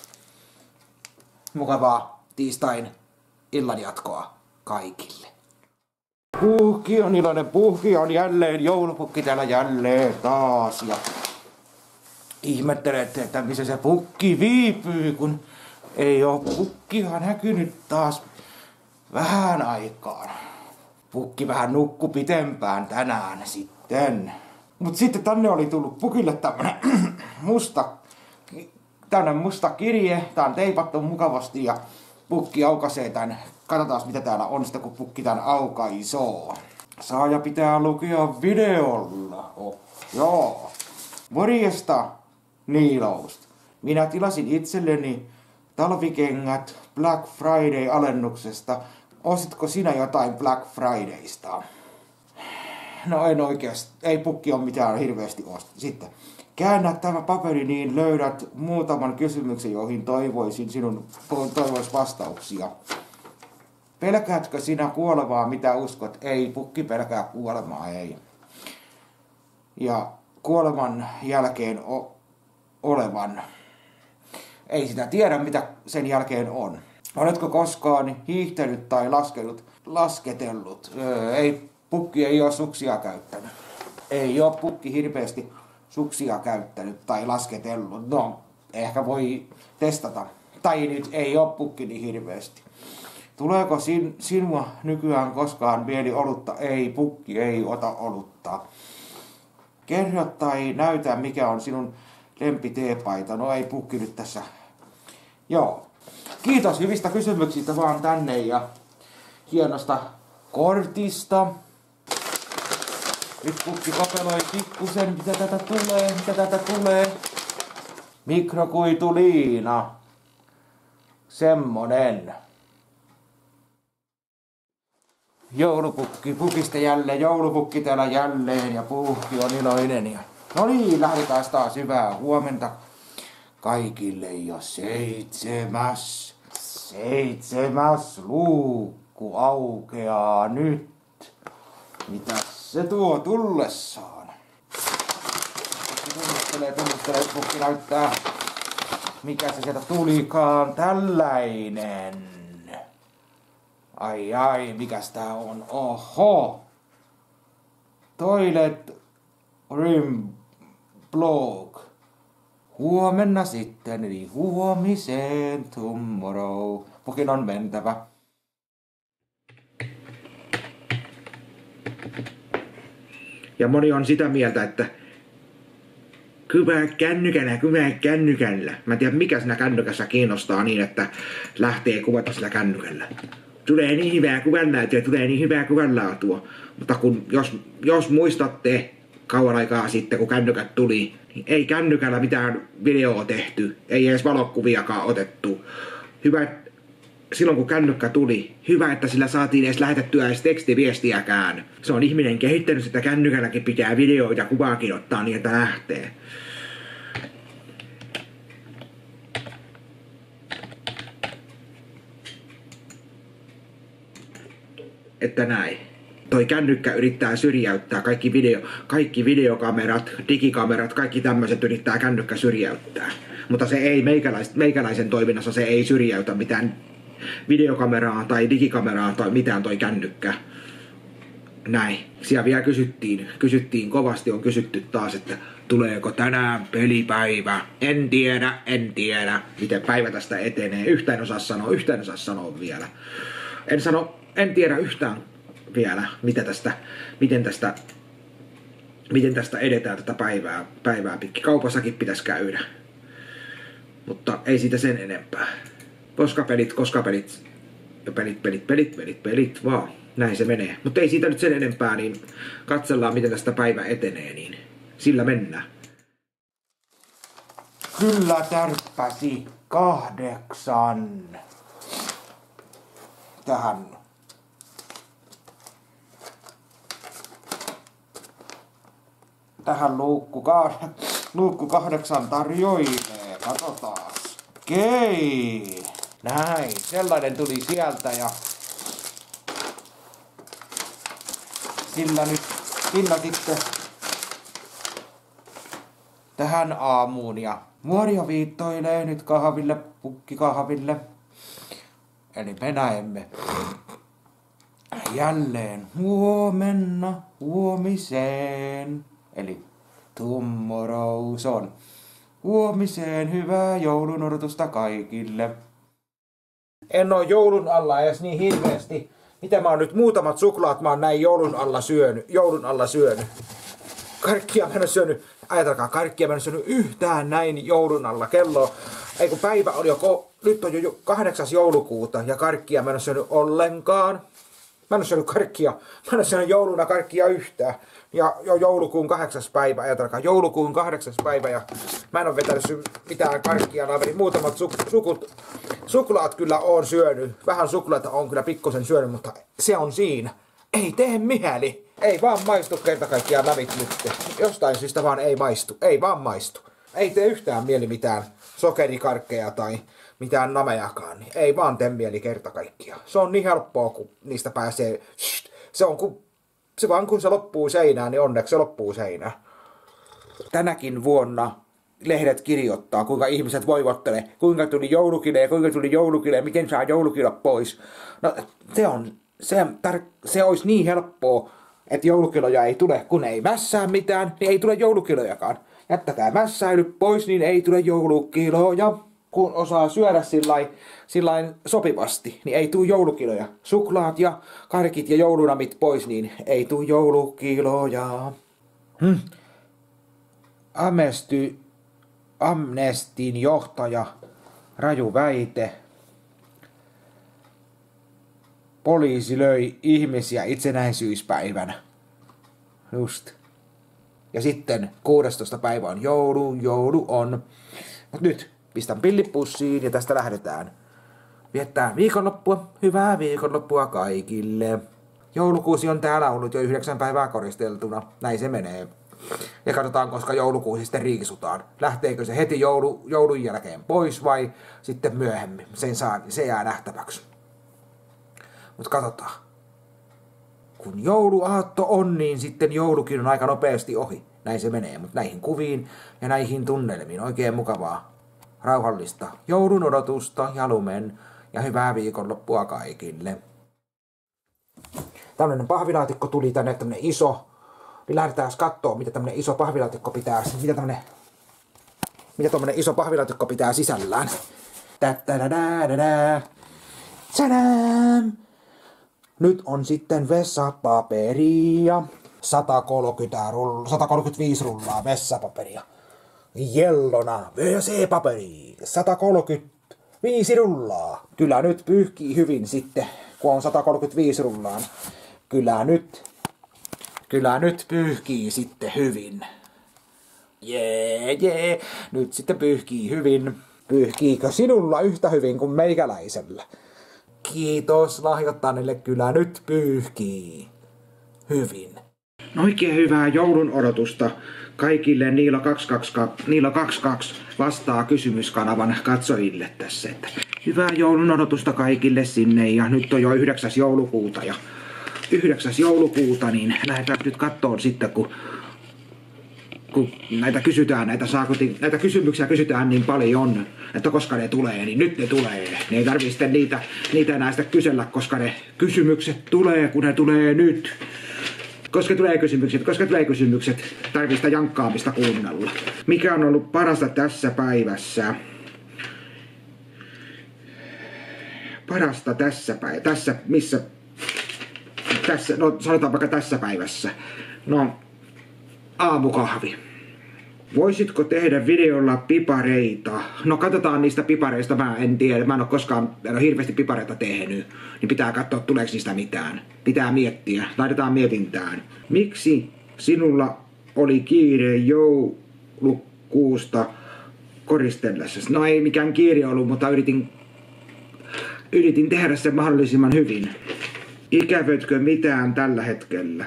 mukavaa tiistain illan jatkoa kaikille. Puhki on iloinen, puhki on jälleen, joulupukki täällä jälleen taas. Ja ihmettelette, että missä se pukki viipyy, kun ei oo pukkihan näkynyt taas vähän aikaan. Pukki vähän nukku pitempään tänään sitten. Mut sitten tänne oli tullut pukille tämmönen musta, tämmönen musta kirje. Tää on teipattu mukavasti ja pukki aukaisee tän. Katsotaan mitä täällä on sitten kun pukki tän aukaisoo. Saaja pitää lukea videolla. Oh, joo. Morjesta, Niiloust. Minä tilasin itselleni talvikengät Black Friday-alennuksesta. Ostitko sinä jotain Black Fridaysta? No en oikeasti. Ei pukki ole mitään hirveästi osta. Sitten. Käännä tämä paperi niin löydät muutaman kysymyksen, joihin toivoisin sinun toivois vastauksia. Pelkäätkö sinä kuolevaa, mitä uskot? Ei, pukki pelkää kuolemaa, ei. Ja kuoleman jälkeen o- olevan. Ei sitä tiedä, mitä sen jälkeen on. Oletko koskaan hiihtänyt tai laskenut, lasketellut? Öö, ei, pukki ei ole suksia käyttänyt. Ei ole pukki hirveästi suksia käyttänyt tai lasketellut. No, ehkä voi testata. Tai nyt ei ole pukki niin hirveästi. Tuleeko sin, sinua nykyään koskaan mieli olutta? Ei, pukki ei ota olutta. Kerro tai näytä, mikä on sinun lempiteepaita. No ei pukki nyt tässä. Joo. Kiitos hyvistä kysymyksistä vaan tänne ja hienosta kortista. Nyt pukki kopeloi pikkusen, mitä tätä tulee, mitä tätä tulee. Mikrokuituliina. Semmonen. Joulupukki, pukista jälleen, joulupukki täällä jälleen ja puhki on iloinen. Ja no niin, lähdetään taas hyvää huomenta kaikille jo seitsemäs, seitsemäs luukku aukeaa nyt. Mitä se tuo tullessaan? Tunnustelee, tunnustelee, pukki näyttää, mikä se sieltä tulikaan, tällainen. Ai ai, mikäs tää on? Oho! Toilet Rim Blog. Huomenna sitten, eli huomiseen tomorrow. Pukin on mentävä. Ja moni on sitä mieltä, että kyllä kännykällä, kyllä kännykällä. Mä en tiedä mikä siinä kännykässä kiinnostaa niin, että lähtee kuvata sillä kännykällä. Tulee niin hyvää kuvanlaatua, tulee niin hyvää kuvanlaatua. Mutta kun, jos, jos muistatte kauan aikaa sitten, kun kännykät tuli, niin ei kännykällä mitään videoa tehty, ei edes valokuviakaan otettu. Hyvä, silloin kun kännykkä tuli, hyvä, että sillä saatiin edes lähetettyä edes tekstiviestiäkään. Se on ihminen kehittänyt, että kännykälläkin pitää videoita ja kuvaakin ottaa niin, että lähtee. Että näin. Toi kännykkä yrittää syrjäyttää kaikki, video, kaikki videokamerat, digikamerat, kaikki tämmöiset yrittää kännykkä syrjäyttää. Mutta se ei meikäläis, meikäläisen toiminnassa se ei syrjäytä mitään videokameraa tai digikameraa tai mitään toi kännykkä. Näin. Siellä vielä kysyttiin, kysyttiin kovasti, on kysytty taas, että tuleeko tänään pelipäivä. En tiedä, en tiedä, miten päivä tästä etenee. Yhtään osaa sanoa, yhtään osaa sanoa vielä. En sano, en tiedä yhtään vielä, mitä tästä, miten tästä, miten tästä edetään tätä päivää, päivää pitkin. Kaupassakin pitäisi käydä. Mutta ei siitä sen enempää. Koska pelit, koska pelit, ja pelit, pelit, pelit, pelit, pelit, vaan. Näin se menee. Mutta ei siitä nyt sen enempää, niin katsellaan miten tästä päivä etenee, niin sillä mennään. kyllä tärppäsi kahdeksan. Tähän. Tähän luukku, ka- luukku kahdeksan tarjoilee. Katsotaan. Okei. Näin. Sellainen tuli sieltä ja sillä nyt sillä sitten tähän aamuun ja Muoria viittoilee nyt kahville, pukkikahville. Eli me näemme jälleen huomenna huomiseen. Eli tomorrow on. Huomiseen hyvää joulun odotusta kaikille. En oo joulun alla edes niin hirveästi. Mitä mä oon nyt muutamat suklaat mä oon näin joulun alla syönyt. Joulun alla syönyt. Karkkia mä en oo syönyt. Ajatelkaa, karkkia mä en oo syönyt yhtään näin joulun alla. Kello, ei kun päivä on jo, nyt on jo kahdeksas joulukuuta ja karkkia mä en oo syönyt ollenkaan. Mä en oo syönyt karkkia. Mä en oo syönyt jouluna karkkia yhtään. Ja jo joulukuun kahdeksas päivä, ajatelkaa, joulukuun kahdeksas päivä ja mä en oo vetänyt mitään karkkia naaveri. Muutamat su sukut, suklaat kyllä oon syönyt. Vähän suklaata on kyllä pikkusen syönyt, mutta se on siinä. Ei tee mieli. Ei vaan maistu kerta kaikkiaan lävit nyt. Jostain syystä vaan ei maistu. Ei vaan maistu. Ei tee yhtään mieli mitään sokerikarkkeja tai mitään namejakaan. Ei vaan tee mieli kerta kaikkiaan. Se on niin helppoa, kun niistä pääsee. Se on kun Se vaan kun se loppuu seinään, niin onneksi se loppuu seinään. Tänäkin vuonna lehdet kirjoittaa, kuinka ihmiset voivottelee, kuinka tuli joulukile, kuinka tuli joulukile, miten saa joulukila pois. No se on, se, tar- se olisi niin helppoa, että joulukiloja ei tule, kun ei mässää mitään, niin ei tule joulukilojakaan. Jättäkää mässäily pois, niin ei tule joulukiloja. Kun osaa syödä sillain, sillain sopivasti, niin ei tule joulukiloja. Suklaat ja karkit ja joulunamit pois, niin ei tule joulukiloja. Hmm. Amnesty, Amnestin johtaja, raju väite. Poliisi löi ihmisiä itsenäisyyspäivänä. Just. Ja sitten kuudestoista päivä on joulu, joulu on. Mut nyt pistän pillit pussiin ja tästä lähdetään. Viettää viikonloppua, hyvää viikonloppua kaikille. Joulukuusi on täällä ollut jo yhdeksän päivää koristeltuna. Näin se menee. Ja katsotaan, koska joulukuusi sitten riisutaan. Lähteekö se heti joulu, joulun jälkeen pois vai sitten myöhemmin. Sen saa, se jää nähtäväksi. Mutta katsotaan. Kun jouluaatto on, niin sitten joulukin on aika nopeasti ohi. Näin se menee, mutta näihin kuviin ja näihin tunnelmiin oikein mukavaa. Rauhallista joulun odotusta ja lumen ja hyvää viikonloppua kaikille. Tämmönen pahvilaatikko tuli tänne, tämmönen iso. Niin lähdetään kattoo, mitä tämmönen iso pahvilaatikko pitää, mitä tämmönen, mitä tämmönen iso pahvilaatikko pitää sisällään. Tättädädädädä. Tadam! Nyt on sitten vessapaperia. sata kolmekymmentä rull- sata kolmekymmentäviisi rullaa vessapaperia. Jellona W C-paperi. sata kolmekymmentäviisi rullaa. Kyllä nyt pyyhkii hyvin sitten, kun on sata kolmekymmentäviisi rullaa. Kyllä nyt. Kyllä nyt pyyhkii sitten hyvin. Jee, jee. Nyt sitten pyyhkii hyvin. Pyyhkiikö sinulla yhtä hyvin kuin meikäläisellä? Kiitos lahjoittaneelle, kyllä nyt pyyhkii hyvin. Oikein hyvää joulun odotusta kaikille Niilo kaksikymmentäkaksi, Niilo kaksikymmentäkaksi vastaa kysymyskanavan katsojille tässä. Että hyvää joulun odotusta kaikille sinne ja nyt on jo yhdeksäs joulukuuta ja yhdeksäs joulukuuta niin lähdetään nyt kattoon sitten kun, kun näitä kysytään, näitä, saakutin, näitä kysymyksiä kysytään niin paljon, että koska ne tulee, niin nyt ne tulee. Ne ei tarvitse sitten niitä, niitä enää sitä kysellä, koska ne kysymykset tulee, kun ne tulee nyt. Koska tulee kysymykset, koska tulee kysymykset, tarvitsee sitä jankkaamista kuunnella. Mikä on ollut parasta tässä päivässä? Parasta tässä päivässä, tässä, missä, tässä, no sanotaan vaikka tässä päivässä. No, aamukahvi. Voisitko tehdä videolla pipareita? No katsotaan niistä pipareista, mä en tiedä, mä en ole koskaan, en ole hirveästi pipareita tehnyt. Niin pitää katsoa, tuleeko niistä mitään. Pitää miettiä, laitetaan mietintään. Miksi sinulla oli kiire joulukuusta koristellessa. No ei mikään kiire ollut, mutta yritin, yritin tehdä sen mahdollisimman hyvin. Ikävöitkö mitään tällä hetkellä?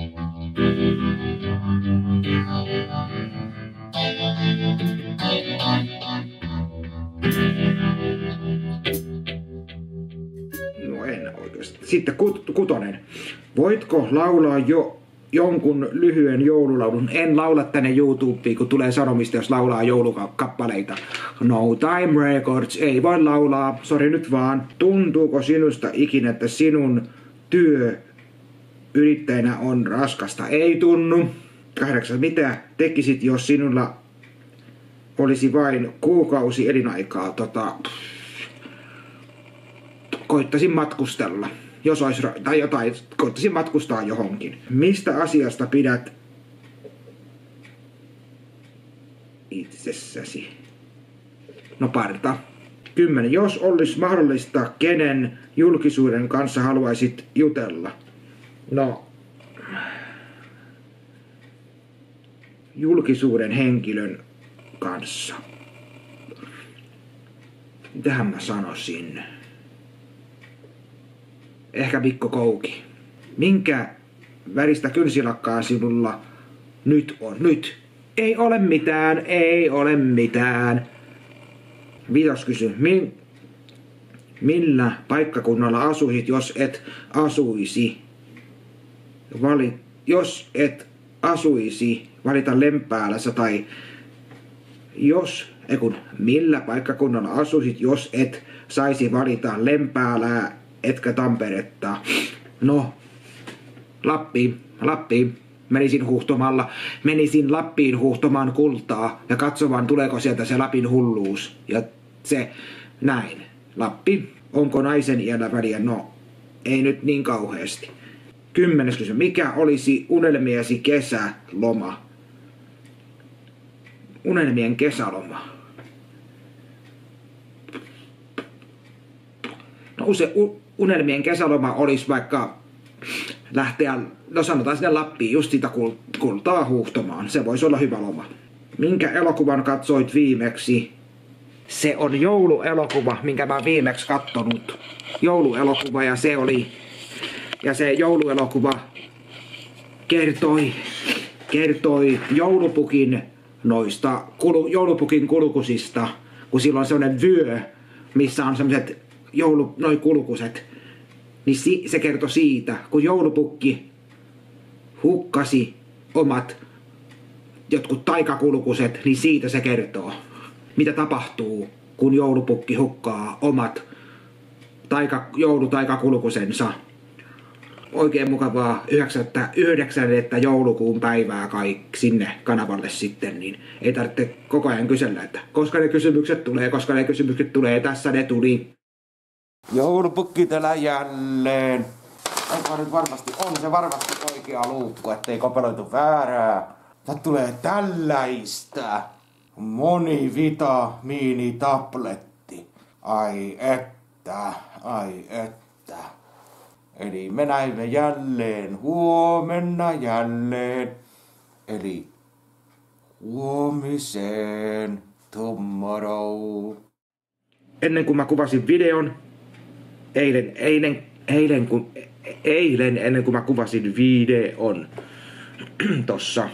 No en oikeasti. Sitten kut, kutonen. Voitko laulaa jo jonkun lyhyen joululaulun? En laula tänne YouTubeen, kun tulee sanomista, jos laulaa joulukappaleita. No Time Records ei voi laulaa, sori nyt vaan. Tuntuuko sinusta ikinä, että sinun työ yrittäjänä on raskasta? Ei tunnu. Kahdeksan. Mitä tekisit, jos sinulla olisi vain kuukausi elinaikaa? Tota, koittaisin matkustella. Jos olisi, tai jotain, koittaisin matkustaa johonkin. Mistä asiasta pidät itsessäsi? No parta. Kymmenen. Jos olisi mahdollista, kenen julkisuuden kanssa haluaisit jutella? No, julkisuuden henkilön kanssa. Mitähän mä sanoisin? Ehkä Mikko Kouki. Minkä väristä kynsilakkaa sinulla nyt on? Nyt. Ei ole mitään, ei ole mitään. Viitos kysy. Min, millä paikkakunnalla asuisit, jos et asuisi? Vali, jos et asuisi, valita Lempäälässä tai jos, ei kun, millä paikkakunnalla asuisit, jos et saisi valita Lempäälää etkä Tamperetta? No, Lappi, Lappi. Menisin huhtomalla, menisin Lappiin huhtomaan kultaa ja katsomaan, tuleeko sieltä se Lapin hulluus. Ja se, näin. Lappi. Onko naisen iällä väliä? No, ei nyt niin kauheasti. Kymmenes kysymys. Mikä olisi unelmiesi kesäloma? Unelmien kesäloma. No use, unelmien kesäloma olisi vaikka lähteä, no sanotaan sinne Lappiin, just sitä kultaa huuhtomaan. Se voisi olla hyvä loma. Minkä elokuvan katsoit viimeksi? Se on jouluelokuva, minkä mä oon viimeksi kattonut. Jouluelokuva ja se oli, ja se jouluelokuva kertoi, kertoi joulupukin noista, kulu, joulupukin kulkusista, kun sillä on sellainen vyö, missä on sellaiset joulu, noi kulkuset. Niin si, se kertoi siitä, kun joulupukki hukkasi omat jotkut taikakulkuset, niin siitä se kertoo. Mitä tapahtuu, kun joulupukki hukkaa omat taika, joulutaikakulkusensa. Oikein mukavaa yhdeksännettä joulukuun päivää kaikki sinne kanavalle sitten, niin ei tarvitse koko ajan kysellä, että koska ne kysymykset tulee, koska ne kysymykset tulee, tässä ne tuli. Joulupukki täällä jälleen. Onko nyt varmasti, on se varmasti oikea luukku, ettei kopeloitu väärää. Tää tulee tällaista. Monivitamiinitabletti. Ai että, ai että. Eli me näimme jälleen huomenna jälleen. Eli huomiseen tomorrow. Ennen kuin mä kuvasin videon, eilen, eilen, eilen, kun, eilen ennen kuin mä kuvasin videon, tossa,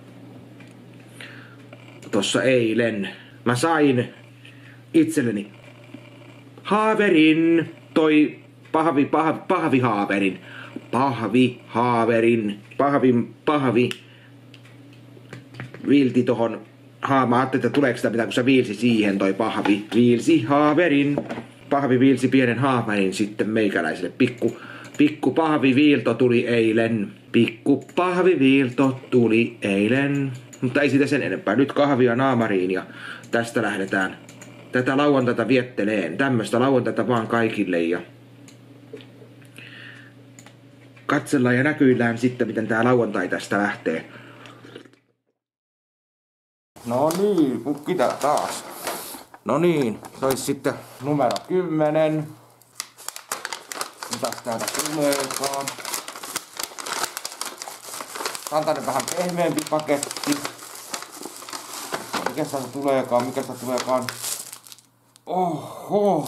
tossa eilen, mä sain itselleni haaverin, toi pahvi, pahvi, pahvihaaverin, pahvihaaverin, pahvi, pahvi, viilti tohon haa, mä ajattelin, että tuleeko sitä mitään, kun se viilsi siihen toi pahvi, viilsi haaverin, pahvi viilsi pienen haaverin sitten meikäläiselle, pikku, pikku pahviviilto tuli eilen, pikku pahviviilto tuli eilen, mutta ei siitä sen enempää, nyt kahvia naamariin ja tästä lähdetään tätä lauantaita vietteleen, tämmöstä lauantaita vaan kaikille ja katsellaan ja näkyillään sitten, miten tää lauantai tästä lähtee. No niin, pukkita taas. No niin, se olisi sitten numero kymmenen. Mitäs täältä tuleekaan? Tää on tänne vähän pehmeämpi paketti. Mikä sitä tuleekaan, mikä sitä tuleekaan. Oho.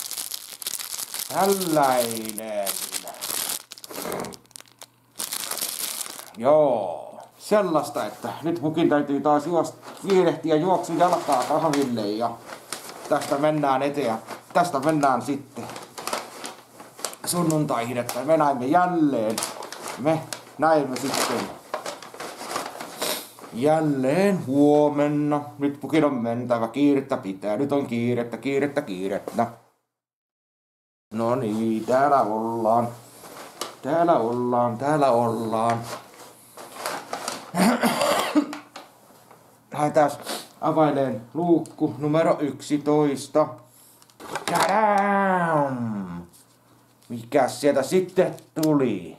Tällainen. Joo. Sellaista, että nyt mukin täytyy taas juosta, kiirehtiä juoksu jalkaa kahville ja tästä mennään eteen. Tästä mennään sitten sunnuntaihin, että me näemme jälleen. Me näemme sitten jälleen huomenna. Nyt mukin on mentävä, kiirettä pitää. Nyt on kiirettä, kiirettä, kiirettä. No niin, täällä ollaan. Täällä ollaan, täällä ollaan. Lähdetään availeen luukku numero yksitoista. Tadam! Mikäs sieltä sitten tuli?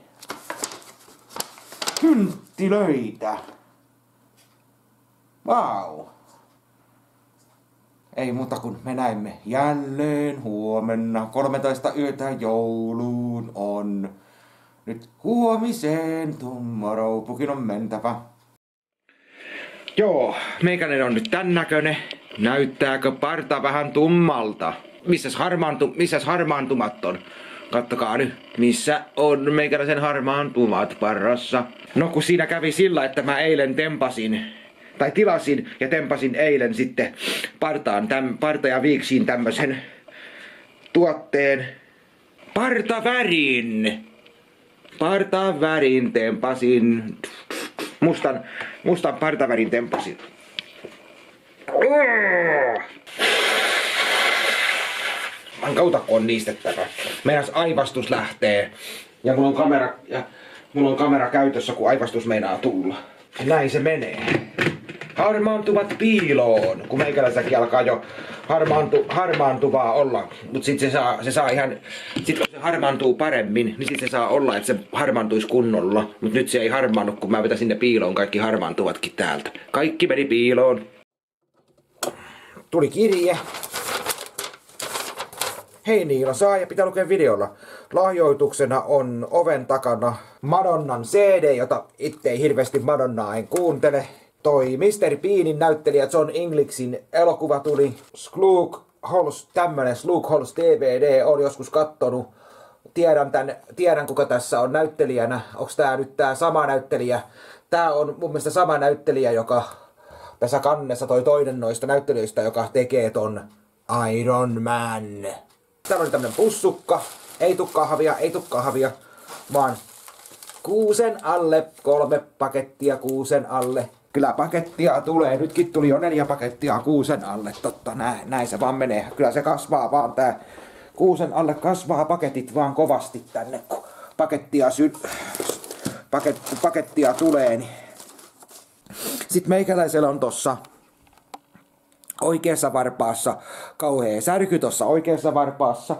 Kynttilöitä. Vau! Wow. Ei muuta kuin me näemme jälleen huomenna. kolmetoista yötä jouluun on. Nyt huomiseen tomorrow. Pukin on mentävä. Joo, meikäinen on nyt tän näköinen. Näyttääkö parta vähän tummalta? Missäs, harmaantu, missäs harmaantumat on? Kattokaa nyt, missä on meikäläisen harmaantumat parrassa. No kun siinä kävi sillä, että mä eilen tempasin, tai tilasin ja tempasin eilen sitten partaan, täm, parta ja viiksiin tämmösen tuotteen. Partavärin! Partavärin tempasin. Mustan, mustan partavärin tempasin. An kautta kun on niistettävä. Meidän aivastus lähtee. Ja mulla on kamera, ja mulla on kamera käytössä, kun aivastus meinaa tulla. Näin se menee. Harmaantuvat piiloon, kun meikäläisäkin alkaa jo harmaantu, harmaantuvaa olla. Mut sit se saa, se saa ihan, sit kun se harmaantuu paremmin, niin sit se saa olla, että se harmaantuisi kunnolla. Mut nyt se ei harmaannu, kun mä vetäisin sinne piiloon, kaikki harmaantuvatkin täältä. Kaikki meni piiloon. Tuli kirje. Hei Niilo, saa ja pitää lukea videolla. Lahjoituksena on oven takana Madonnan C D, jota itse ei hirveästi Madonnaa en kuuntele. Toi mister Beanin näyttelijä John Ingliksin elokuva tuli. Slook Halls, tämmönen Slook Halls D V D, on joskus kattonut. Tiedän, tän, tiedän kuka tässä on näyttelijänä. Onks tää nyt tää sama näyttelijä? Tää on mun mielestä sama näyttelijä, joka tässä kannessa toi toinen noista näyttelijöistä, joka tekee ton Iron Man. Täällä oli tämmönen pussukka. Ei tuu kahvia, ei tuu kahvia, vaan kuusen alle, kolme pakettia kuusen alle. Kyllä pakettia tulee, nytkin tuli jo neljä pakettia kuusen alle, totta, näin, näin se vaan menee. Kyllä se kasvaa vaan tää kuusen alle, kasvaa paketit vaan kovasti tänne, kun pakettia, sy paket pakettia tulee. Niin. Sitten meikäläisellä on tossa oikeassa varpaassa kauhea särky, tossa oikeassa varpaassa.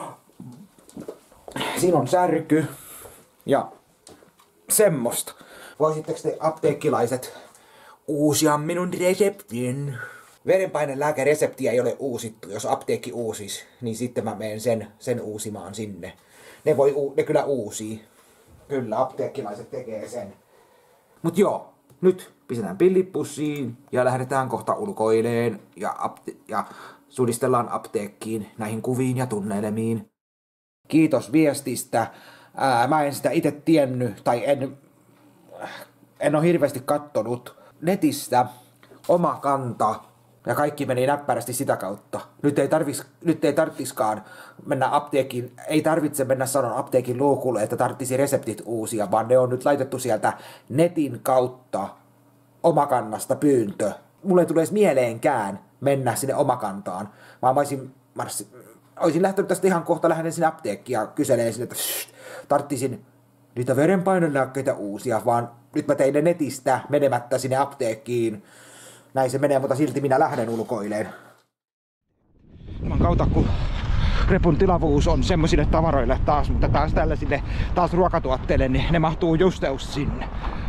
Siinä on särky ja semmoista. Voisitteko te apteekkilaiset uusia minun reseptin? Verenpainelääkereseptiä ei ole uusittu. Jos apteekki uusis, niin sitten mä menen sen, sen uusimaan sinne. Ne, voi, ne kyllä uusii. Kyllä, apteekkilaiset tekee sen. Mut joo, nyt pistetään pillit pussiin ja lähdetään kohta ulkoileen ja, apte- ja sudistellaan apteekkiin näihin kuviin ja tunnelmiin. Kiitos viestistä. Ää, mä en sitä itse tiennyt, tai en, en ole hirveästi kattonut netistä. Oma kanta. Ja kaikki meni näppärästi sitä kautta. Nyt ei, tarvis, nyt ei tarvitsiskaan mennä apteekin, ei tarvitse mennä sanon apteekin luukulle, että tarvitsisi reseptit uusia, vaan ne on nyt laitettu sieltä netin kautta Omakannasta pyyntö. Mulle ei tule edes mieleenkään mennä sinne Omakantaan, vaan mä olisin, marssi, olisin lähtenyt tästä ihan kohta, lähden sinne apteekkiin ja kyselee sinne, että tarttisin niitä verenpainelääkkeitä uusia, vaan nyt mä tein ne netistä menemättä sinne apteekkiin. Näin se menee, mutta silti minä lähden ulkoileen. Mä kautta, kun repun tilavuus on semmosille tavaroille taas, mutta taas tällaisille taas ruokatuotteille, niin ne mahtuu justeus sinne.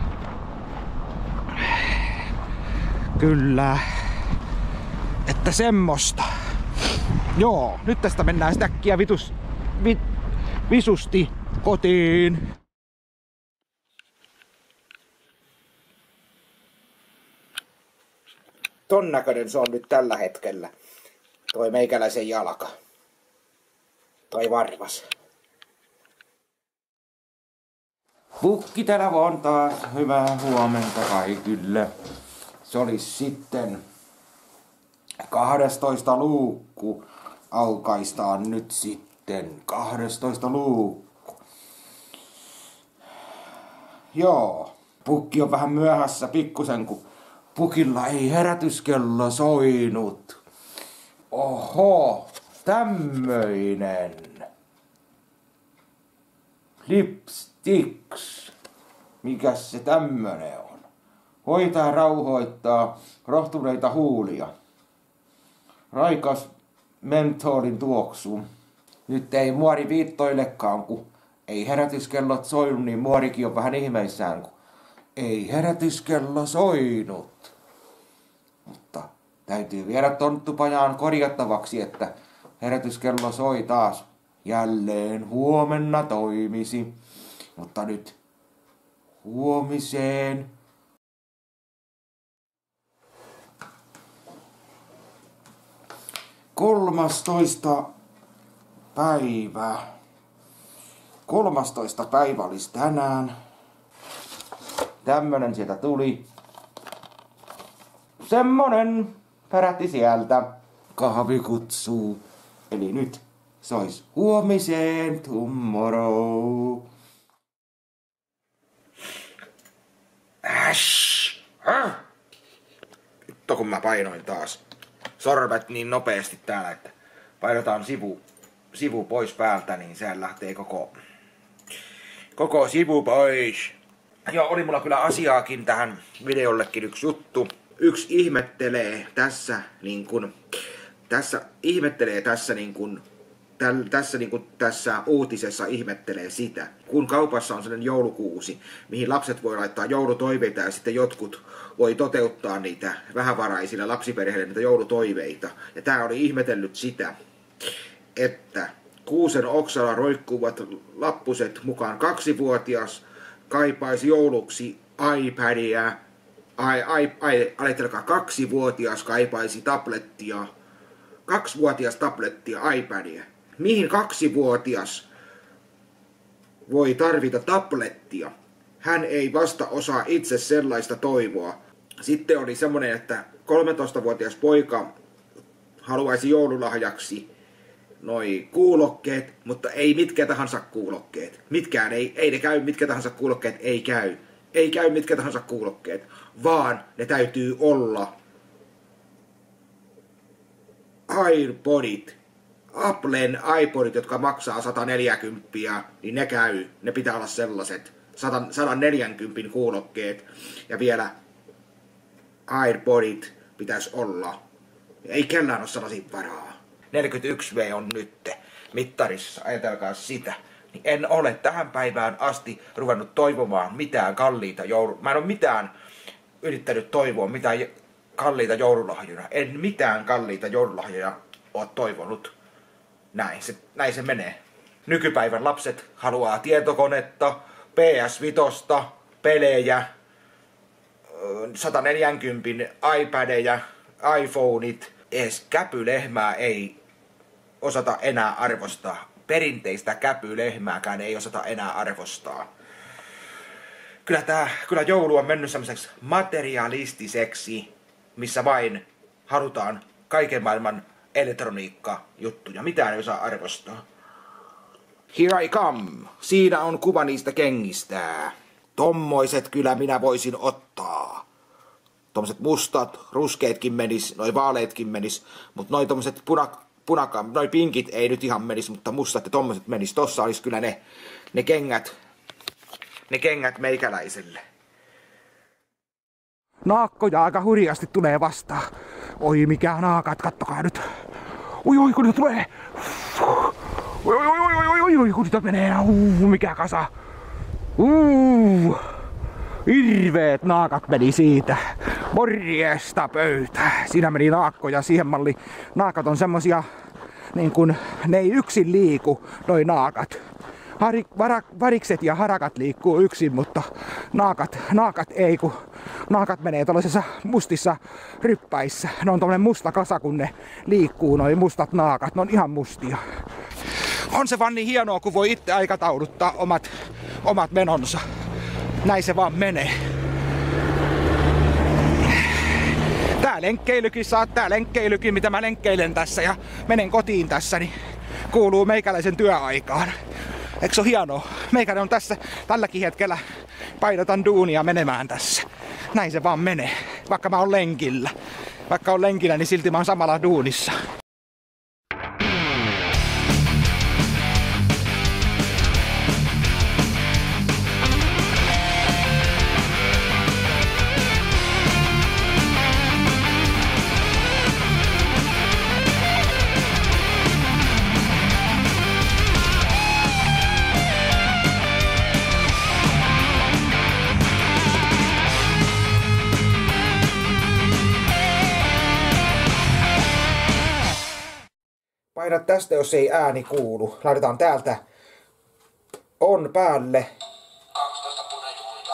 Kyllä. Että semmoista. Joo, nyt tästä mennään äkkiä vitus, vi, visusti kotiin. Ton näköinen se on nyt tällä hetkellä. Toi meikäläisen jalka. Toi varvas. Pukki täällä on taas. Hyvää huomenta kaikille. Se olisi sitten kahdestoista luukku. Aukaistaan nyt sitten kahdestoista luukku. Joo. Pukki on vähän myöhässä pikkusen, kun pukilla ei herätyskello soinut. Oho, tämmöinen. Lipsticks. Mikäs se tämmönen on? Hoitaa rauhoittaa rohtuneita huulia. Raikas mentolin tuoksu. Nyt ei muori viittoillekaan, kun ei herätyskellot soinut, niin muorikin on vähän ihmeissään, kun ei herätyskello soinut. Mutta täytyy viedä tonttupajaan korjattavaksi, että herätyskello soi taas. Jälleen huomenna toimisi. Mutta nyt huomiseen. Kolmastoista päivä. Kolmastoista päivä olisi tänään. Tämmönen sieltä tuli. Semmonen pärähti sieltä. Kahvi kutsuu. Eli nyt se olisi huomiseen tomorrow. Äsh! Häh? Nyt kun mä painoin taas sormet niin nopeasti täällä, että painotaan sivu, sivu pois päältä, niin sehän lähtee koko, koko sivu pois. Joo, oli mulla kyllä asiaakin tähän videollekin yksi juttu. Yksi ihmettelee tässä niin kun, tässä ihmettelee tässä niin kun, täl, tässä niin kun, tässä uutisessa ihmettelee sitä, kun kaupassa on sellainen joulukuusi, mihin lapset voi laittaa joulutoiveita ja sitten jotkut voi toteuttaa niitä vähävaraisilla lapsiperheille niitä joulutoiveita. Ja tää oli ihmetellyt sitä, että kuusen oksalla roikkuvat lappuset mukaan kaksivuotias kaipaisi jouluksi iPadia, ai, ai, ai, ajatelkaa, kaksivuotias kaipaisi tablettia, kaksivuotias tablettia, iPadia. Mihin kaksivuotias voi tarvita tablettia? Hän ei vasta osaa itse sellaista toivoa. Sitten oli semmonen, että kolmetoistavuotias poika haluaisi joululahjaksi noi kuulokkeet, mutta ei mitkä tahansa kuulokkeet. Mitkään ei, ei ne käy, mitkä tahansa kuulokkeet ei käy. Ei käy mitkä tahansa kuulokkeet, vaan ne täytyy olla iPodit. Applen iPodit, jotka maksaa sata neljäkymmentä, niin ne käy. Ne pitää olla sellaiset sata neljäkymmentä kuulokkeet. Ja vielä AirPodit pitäisi olla. Ei kellään ole sellaisia varaa. neljäkymmentäyksi vuotta on nyt mittarissa, ajatelkaa sitä. Niin en ole tähän päivään asti ruvennut toivomaan mitään kalliita joulu... Mä en ole mitään yrittänyt toivoa mitään kalliita joululahjoja. En mitään kalliita joululahjoja ole toivonut. Näin se, näin se menee. Nykypäivän lapset haluaa tietokonetta, P S viisi, pelejä, sata neljäkymmentä iPadeja, iPhoneit. Ees käpylehmää ei osata enää arvostaa. Perinteistä käpylehmääkään ei osata enää arvostaa. Kyllä, tää, kyllä joulu on mennyt semmoiseksi materialistiseksi, missä vain halutaan kaiken maailman elektroniikka-juttuja. Mitään ei osaa arvostaa. Here I come. Siinä on kuva niistä kengistä. Tommoiset kyllä minä voisin ottaa. Tommoset mustat, ruskeetkin menis, noi vaaleetkin menis, mut noi tommoset punak... Punaka, noi pinkit ei nyt ihan menis, mutta mustat ja tommoset menis. Tossa olisi kyllä ne, ne kengät, ne kengät meikäläiselle. Naakkoja aika hurjasti tulee vastaan. Oi mikä naakat, kattokaa nyt. Oi oi kun ne tulee. Oi oi oi oi oi oi kun niitä menee. Uh, mikä kasa. Uh, hirveet naakat meni siitä. Morjesta pöytä. Siinä meni naakkoja siihen malliin. Naakat on semmosia, niin kun ne ei yksin liiku, noi naakat. Harik, varak, varikset ja harakat liikkuu yksin, mutta naakat, naakat ei, kun naakat menee tuollaisessa mustissa ryppäissä. Ne on tommonen musta kasa, kun ne liikkuu, noi mustat naakat, ne on ihan mustia. On se vaan niin hienoa, kun voi itse aikatauluttaa omat, omat menonsa. Näin se vaan menee. Tää lenkkeilykin, saat tää lenkkeilykin, mitä mä lenkkeilen tässä ja menen kotiin tässä, niin kuuluu meikäläisen työaikaan. Eikö se ole hienoa? Meikäläinen on tässä tälläkin hetkellä, painotan duunia menemään tässä. Näin se vaan menee. Vaikka mä oon lenkillä. Vaikka oon lenkillä, niin silti mä oon samalla duunissa. Paina tästä, jos ei ääni kuulu. Laitetaan täältä on päälle.
kaksitoista punajuita.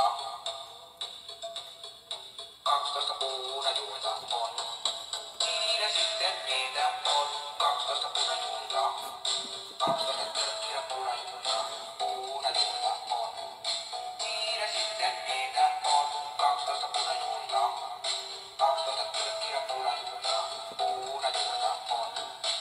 kaksitoista punajuita on. Kiire sitten niitä on. kaksitoista punajuita. kaksitoista kylkkiä punajuita. Punajuita on. Kiire sitten niitä on. kaksitoista punajuita. kaksitoista kylkkiä punajuita. Punajuita on.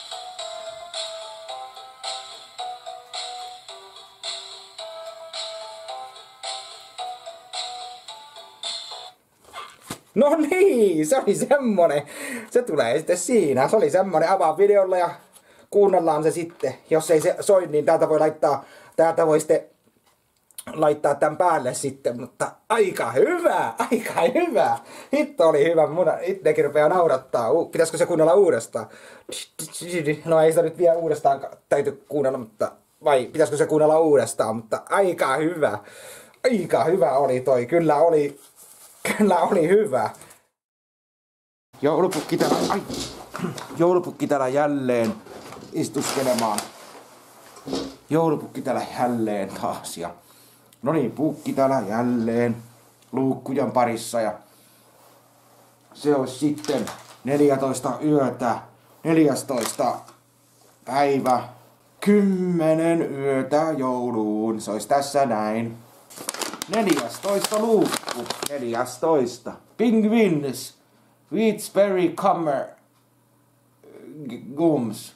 No niin, se oli semmonen. Se tulee sitten siinä. Se oli semmonen, avaa videolla ja kuunnellaan se sitten. Jos ei se soi, niin täältä voi laittaa, täältä voi sitten laittaa tämän päälle sitten. Mutta aika hyvä, aika hyvä. Hitto oli hyvä. Mun itsekin rupeaa naurattaa. Pitäisikö se kuunnella uudestaan? No ei sitä nyt vielä uudestaan täytyy kuunnella, mutta vai pitäisikö se kuunnella uudestaan? Mutta aika hyvä. Aika hyvä oli toi. Kyllä oli. Kyllä oli hyvä. Joulupukki täällä, ai, joulupukki täällä jälleen istuskelemaan. Joulupukki täällä jälleen taas. Ja, no niin, pukki täällä jälleen luukkujan parissa. Ja se olisi sitten neljätoista yötä, neljästoista päivä, kymmenen yötä jouluun. Se olisi tässä näin. neljästoista luukku. neljästoista. Penguins. Wheatsberry Kummer. Gums.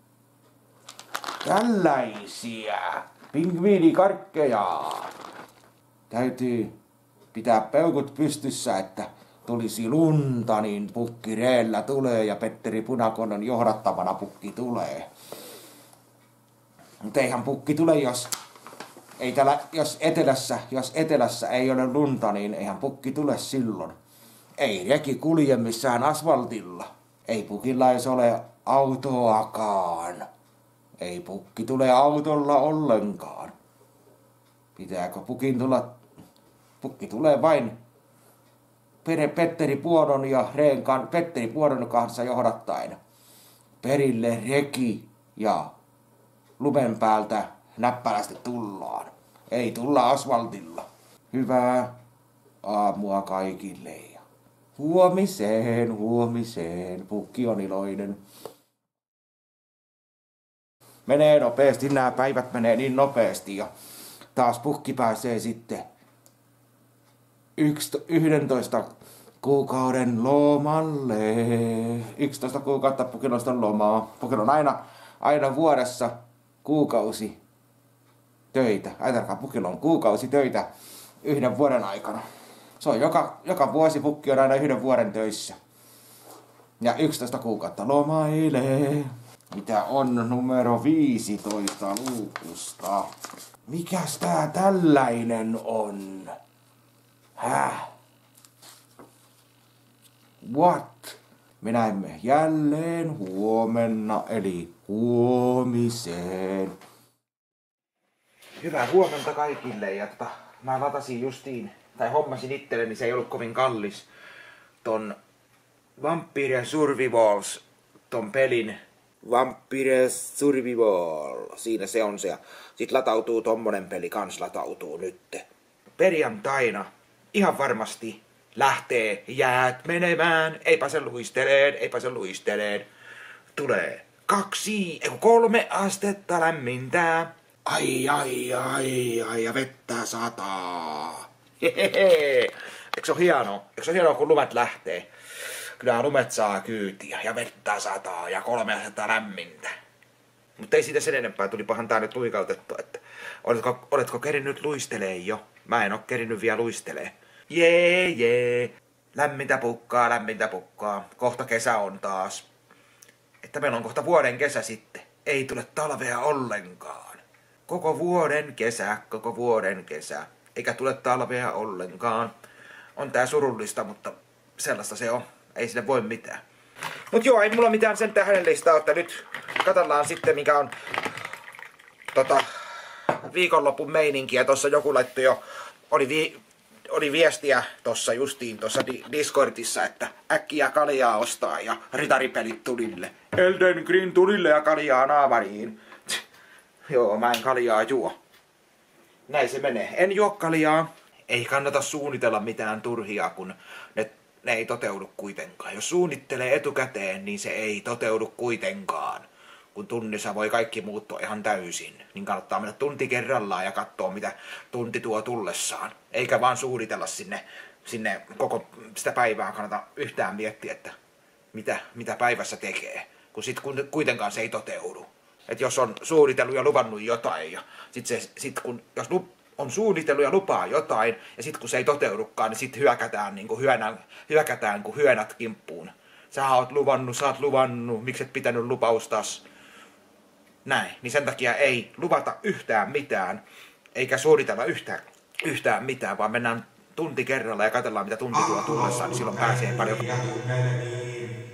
Tällaisia. Pingviinikarkkeja. Täytyy pitää peukut pystyssä, että tulisi lunta, niin pukki reellä tulee ja Petteri Punakonnan johdattamana pukki tulee. Mutta eihän pukki tule, jos Ei täällä, jos etelässä, jos etelässä ei ole lunta, niin eihän pukki tule silloin. Ei reki kulje missään asfaltilla. Ei pukilla edes ole autoakaan. Ei pukki tule autolla ollenkaan. Pitääkö pukin tulla? Pukki tulee vain Petteri Puonon ja Reenkan, Petteri Puonon kanssa johdattaen perille reki ja lumen päältä näppärästi tullaan. Ei tulla asfaltilla. Hyvää aamua kaikille ja huomiseen, huomiseen. Pukki on iloinen. Menee nopeasti, nämä päivät menee niin nopeasti ja taas pukki pääsee sitten yksitoista kuukauden lomalle. yksitoista kuukautta pukilla on lomaa. Pukilla on aina, aina vuodessa kuukausi töitä. Ajatelkaa, pukilla on kuukausi töitä yhden vuoden aikana. Se on joka, joka vuosi pukki on aina yhden vuoden töissä. Ja yksitoista kuukautta lomailee. Mitä on numero viisitoista luukusta? Mikäs tää tällainen on? Häh? What? Me näemme jälleen huomenna, eli huomiseen. Hyvää huomenta kaikille. Ja tota, mä latasin justiin, tai hommasin itselleni, se ei ollut kovin kallis, ton Vampire Survivals, ton pelin Vampire Survival. Siinä se on se. Sitten latautuu tommonen peli kans latautuu nyt. Perjantaina ihan varmasti lähtee jäät menemään. Eipä se luisteleen, eipä se luisteleen. Tulee kaksi, eiku kolme astetta lämmintää. Ai, ai, ai, ai, ja vettä sataa. Hehehe. Eikö se ole hienoa? Eikö se ole hienoa, kun lumet lähtee? Kyllä lumet saa kyytiä ja vettä sataa ja kolme astetta lämmintä. Mutta ei siitä sen enempää, tulipahan tää nyt luikautettu, että oletko, oletko kerinnyt luistelee jo? Mä en oo kerinnyt vielä luistelee. Jee, jee. Lämmintä pukkaa, lämmintä pukkaa. Kohta kesä on taas. Että meillä on kohta vuoden kesä sitten. Ei tule talvea ollenkaan. Koko vuoden kesä, koko vuoden kesä. Eikä tule talvea ollenkaan. On tää surullista, mutta sellaista se on. Ei sille voi mitään. Mut joo, ei mulla mitään sen tähdellistä ole, että nyt katsellaan sitten mikä on tota, viikonlopun meininkiä. Tossa joku laittoi jo, oli, vi, oli viestiä tossa justiin tossa di, Discordissa, että äkkiä kaljaa ostaa ja ritaripelit tulille. Elden Green tulille ja kaljaa naamariin. Joo, mä en kaljaa juo. Näin se menee. En juo kaljaa. Ei kannata suunnitella mitään turhia, kun ne, ne ei toteudu kuitenkaan. Jos suunnittelee etukäteen, niin se ei toteudu kuitenkaan. Kun tunnissa voi kaikki muuttua ihan täysin, niin kannattaa mennä tunti kerrallaan ja katsoa, mitä tunti tuo tullessaan. Eikä vaan suunnitella sinne, sinne koko sitä päivää kannata yhtään miettiä, että mitä, mitä päivässä tekee. Kun sit kuitenkaan se ei toteudu. Et jos on suunnitellut ja luvannut jotain, ja sit se, sit kun, jos on suunnitellut ja lupaa jotain, ja sit kun se ei toteudukaan, niin sit hyökätään, niin kuin hyönä, hyökätään kuin hyönät kimppuun. Sä oot luvannut, sä oot luvannut, mikset pitänyt lupaustas. Näin, niin sen takia ei luvata yhtään mitään, eikä suunnitella yhtään, yhtään mitään, vaan mennään tunti kerralla ja katsellaan mitä tunti tuo tullessaan, niin silloin pääsee paljon.